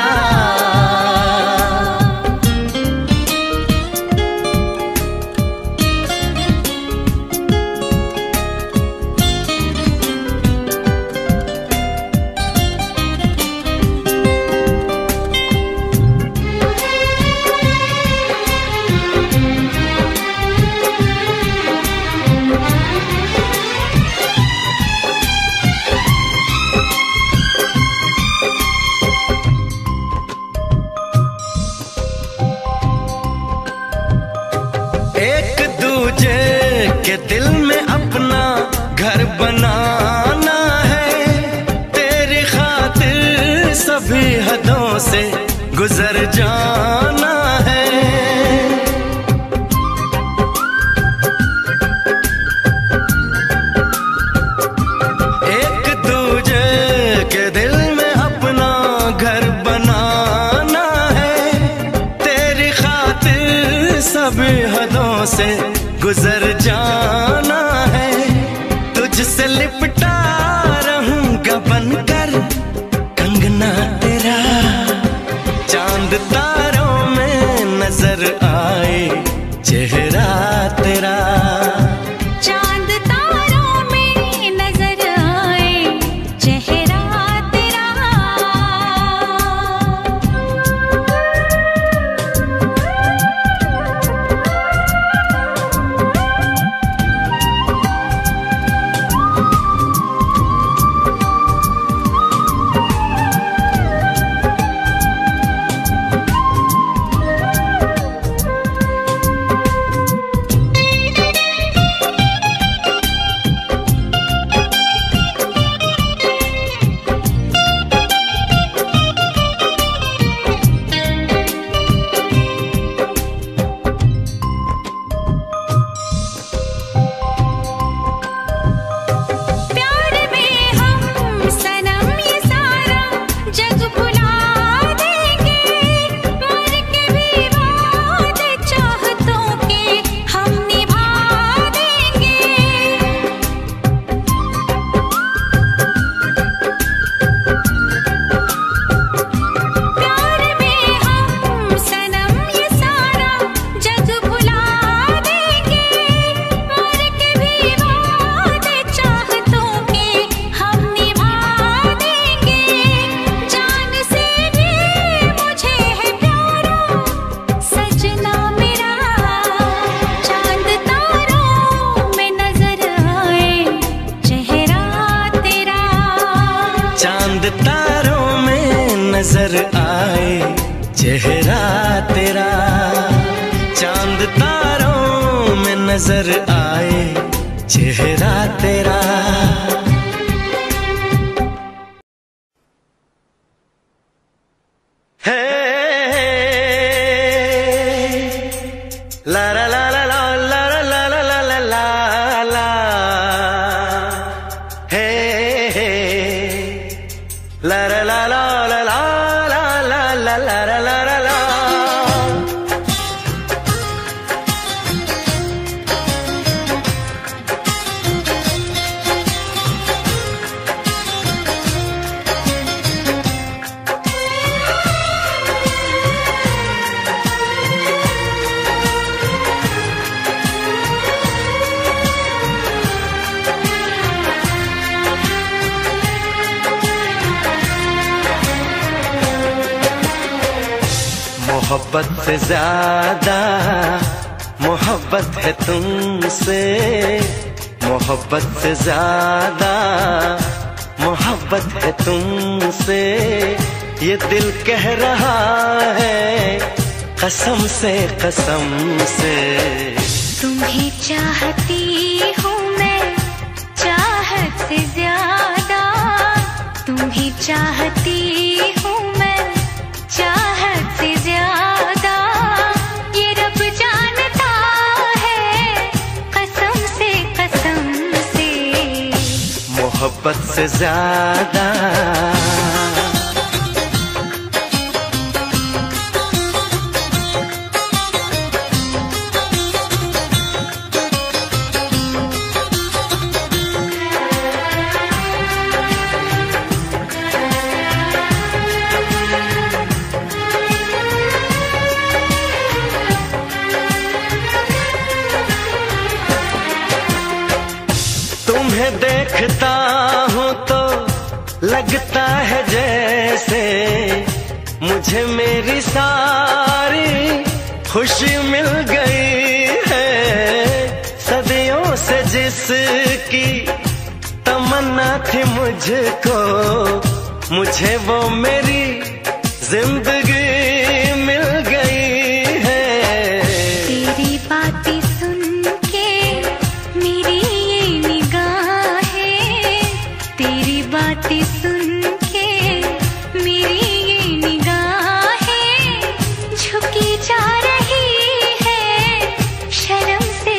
एक दूजे के दिल में अपना घर बनाना है। तेरी खातिर सभी हदों से गुजर जाना है। एक दूजे के दिल में अपना घर बनाना है। तेरी खातिर सभी हदों से गुजर जाना है। तुझसे लिपटा रहूंगा बनकर कंगना तेरा। चांद तारों में नजर आए चेहरा तेरा। चांद तारों में नजर आए चेहरा तेरा। नजर आए चेहरा तेरा, चांद तारों में नजर आए चेहरा तेरा। है ला ला ला ला ला ला ला ला ला ला ला ला, हे ला ला ला ला ला ला ला ला ला ला ला ला ला। मोहब्बत से ज्यादा मोहब्बत है तुमसे, मोहब्बत से ज्यादा मोहब्बत है तुमसे, ये दिल कह रहा है कसम से कसम से। तुम्हें चाहती हूँ मैं चाहत से ज्यादा, तुम्हें चाहती हूँ मैं चाहत से ज्यादा, ये रब जानता है कसम से मोहब्बत से ज्यादा। तुम्हें देखता हूँ तो लगता है जैसे मुझे मेरी सारी खुशी मिल गई है। सदियों से जिसकी तमन्ना थी मुझको, मुझे वो मेरी जिंदगी मिल गई है। तेरी बातें सुन के मेरी ये निगाहें, तेरी बातें सुन के मेरी ये निगाहें झुकी जा रही है शर्म से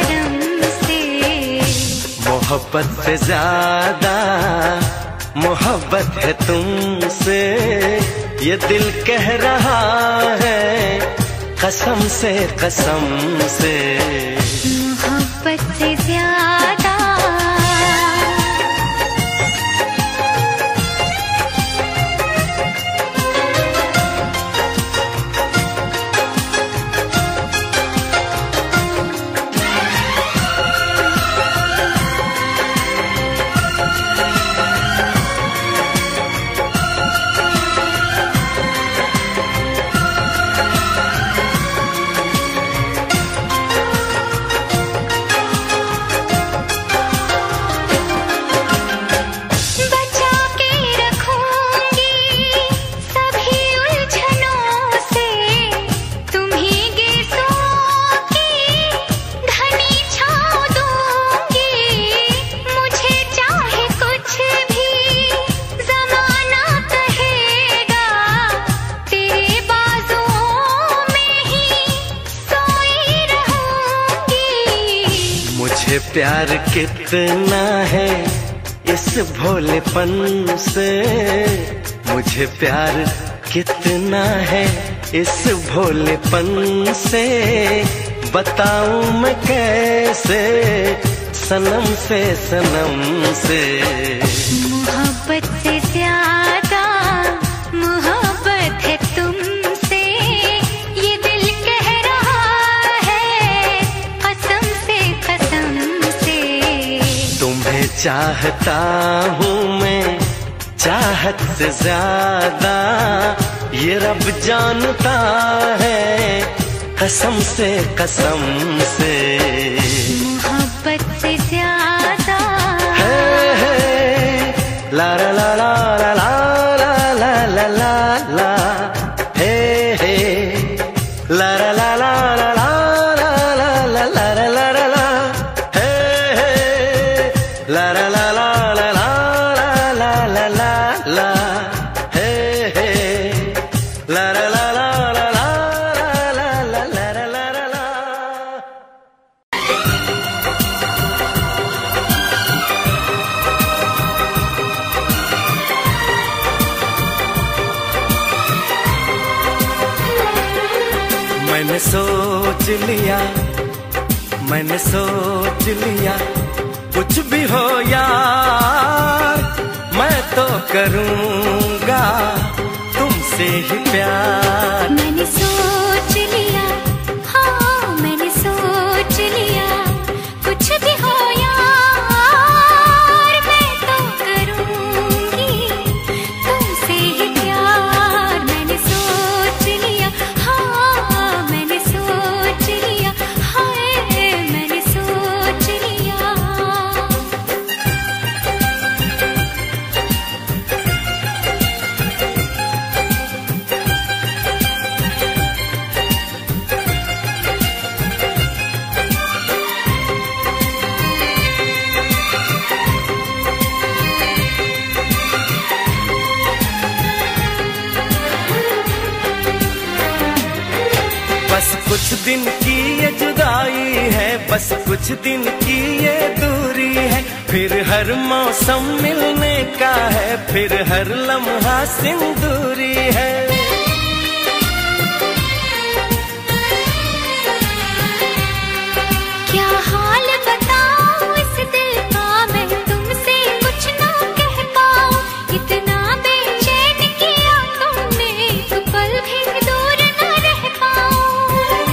मोहब्बत से ज्यादा मोहब्बत है तुमसे, ये दिल कह रहा है कसम से मोहब्बत से ज्यादा। प्यार कितना है इस भोलेपन से, मुझे प्यार कितना है इस भोलेपन से, बताऊं मैं कैसे सनम से मोहब्बत से ज्यादा मोहब्बत है तुमसे, ये दिल कह रहा है कसम से तुम्हें चाहता हूँ मैं चाहत से ज्यादा, ये रब जानता है कसम से मोहब्बत से ज्यादा। है ला ला ला ला ला ला ला ला ला। ला, हे हे ला ला ला ला ला ला ला ला ला ला ला ला ला, हे हे ला ला ला ला ला ला ला ला ला ला, हे हे ला ला ला ला ला ला ला ला ला ला ला ला। मैंने सोच लिया, मैंने सोच लिया, कुछ भी हो यार मैं तो करूँगा तुमसे ही प्यार। मैंने सोच लिया, हाँ मैंने सोच लिया, कुछ भी हो यार मैं तो करूँगी तुमसे ही प्यार। मैंने सोच लिया, हाँ मैंने सोच लिया, हाय मैंने सोच लिया। बस कुछ दिन की ये जुदाई है, बस कुछ दिन की ये दूरी है, फिर हर मौसम मिलने का है, फिर हर लम्हा सिंदूरी है। क्या हाल बताऊं इस दिल का, मैं तुमसे कुछ ना कह पाऊं, इतना बेचैन किया तुमने तो पल भी दूर न रह पाऊं।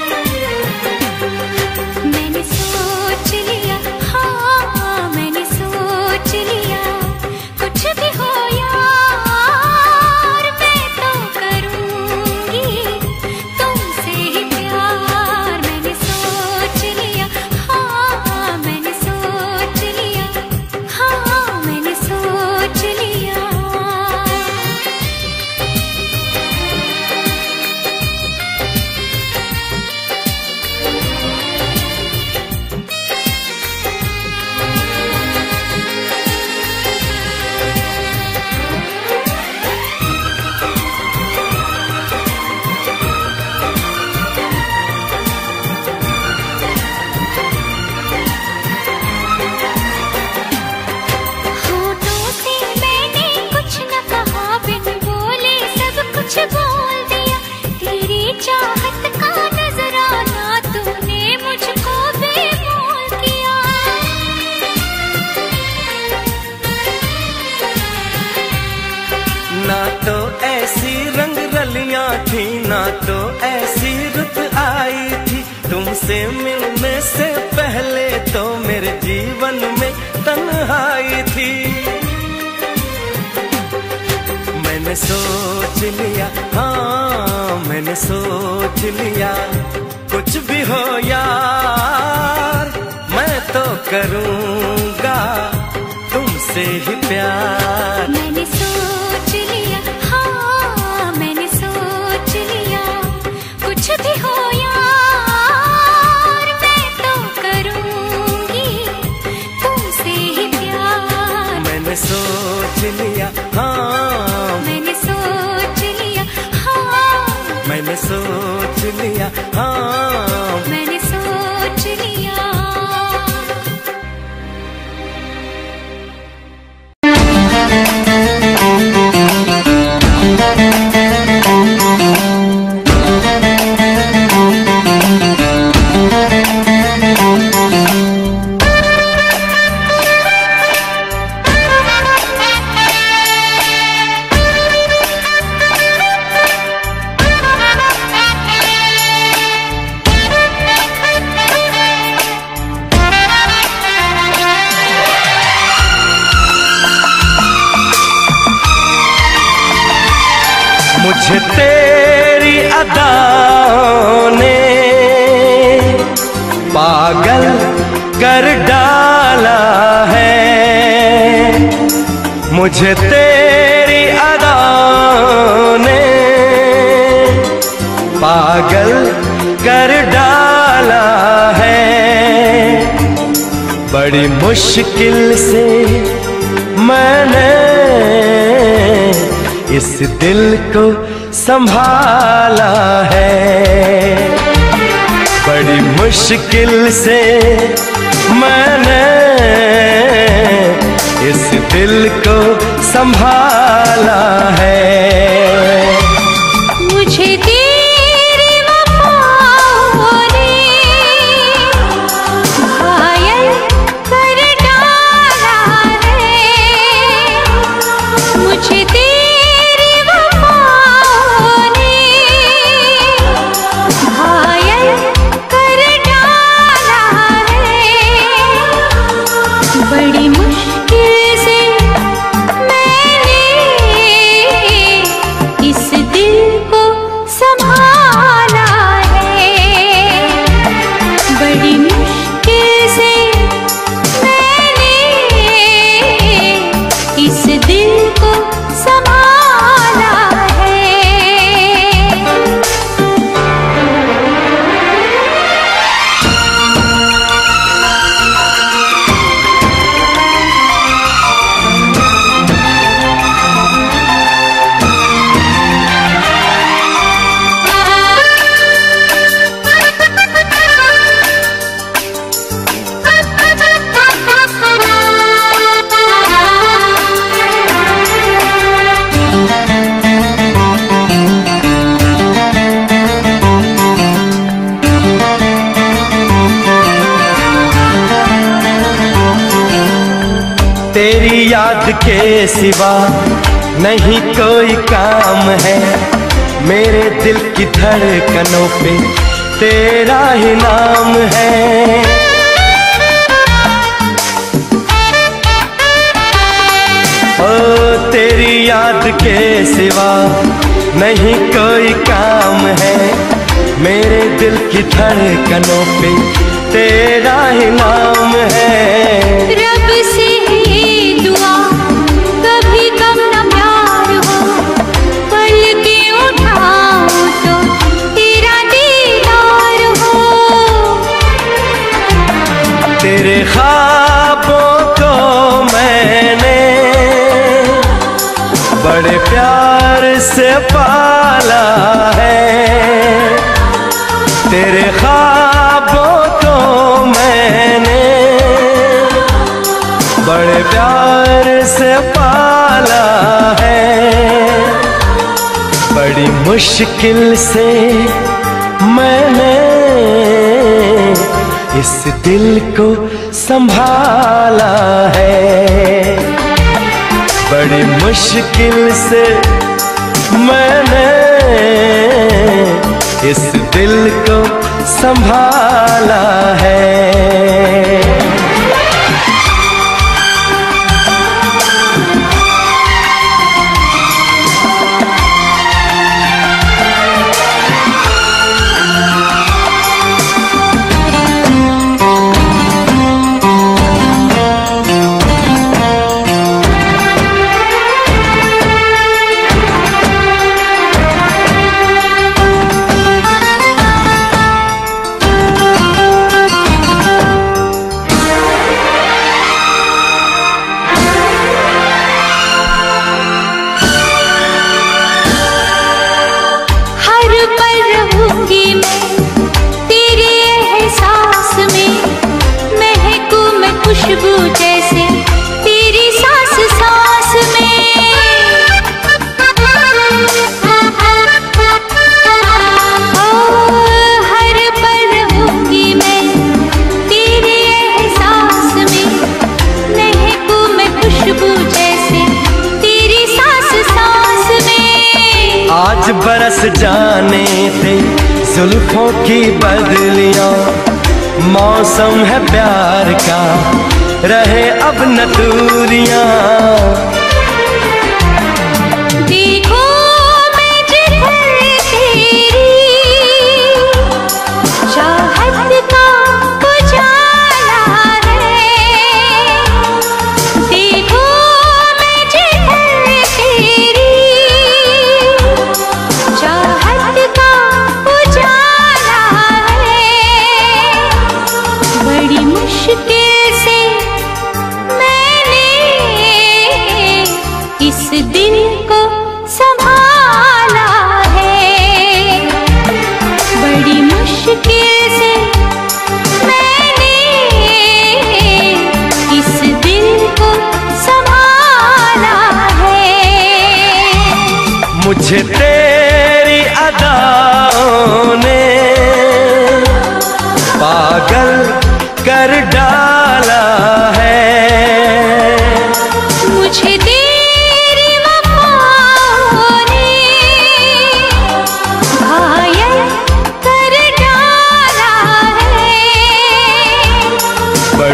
मैंने सोच लिया, हाँ मैंने सोच लिया, कुछ भी हो यार मैं तो करूँगी तुमसे ही प्यार। मैंने सोच लिया, हाँ मैंने सोच लिया, हाँ मैंने सोच लिया। होठों से मैंने कुछ न कहा, बिन बोले सब कुछ बोल दिया, तेरी चाहत का नजराना तूने मुझको बेमोल किया। ना तो ऐसी रंग रलियां थी, ना तो ऐसी रुत आई थी, तुमसे मिलने से पहले तो मेरे जीवन में तन्हाई थी। मैंने सोच लिया, हाँ मैंने सोच लिया, कुछ भी हो यार मैं तो करूँगा तुमसे ही प्यार। मैंने सोच लिया, हाँ मैंने सोच लिया, कुछ भी हो यार मैं तो करूँगी तुमसे ही प्यार। मैंने सोच लिया, हाँ मैंने सोच लिया, हाँ मैंने सोच लिया, हाँ मैंने सोच लिया। मुझे तेरी अदाओं ने पागल कर डाला है, मुझे तेरी अदाओं पागल कर डाला है। बड़ी मुश्किल से मैंने इस दिल को संभाला है। बड़ी मुश्किल से मैंने इस दिल को संभाला है। मुझे तेरी वफाओं ने घायल कर डाला है। मुझे तेरी वफाओं ने घायल कर डाला है। बड़ी मुश्किल से मैंने इस दिल को संभाला है। बड़ी मुश्किल से मैंने इस दिल को संभाला है। तेरी याद के सिवा नहीं कोई काम है। मेरे दिल की धड़कनों पे तेरा ही नाम है। ओ तेरी याद के सिवा नहीं कोई काम है। मेरे दिल की धड़कनों पे तेरा ही नाम है। रब से ही दुआ कभी कम न प्यार हो। पल के उठाओ तो तेरा दीदार हो। तेरे ख्वाबों को मैंने बड़े प्यार से पाला है। तेरे ख्वाबों को मैंने बड़े प्यार से पाला है। बड़ी मुश्किल से मैंने इस दिल को संभाला है। बड़ी मुश्किल से मैंने इस दिल को संभाला है। खुशबू जैसे तेरी सांस सांस में। हर पल रहूंगी मैं तेरे एहसास में। महकूं मैं खुशबू जैसे तेरी सांस सांस में। आज बरस जाने दे जुल्फों की बदलियां। मौसम है प्यार का रहे अब न दूरियां। देखो मैं जिधर तेरी चाहत का उजाला है। देखो मैं जिधर तेरी चाहत का उजाला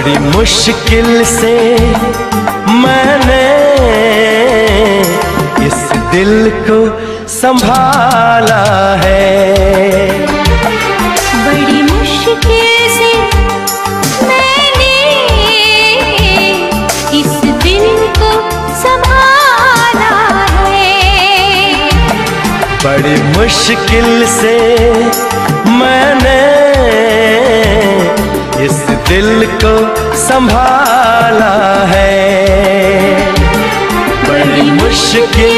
बड़ी मुश्किल से मैंने इस दिल को संभाला है। बड़ी मुश्किल से मैंने इस दिल को संभाला है। बड़ी मुश्किल से मैंने इस दिल को संभाला है। बड़ी मुश्किल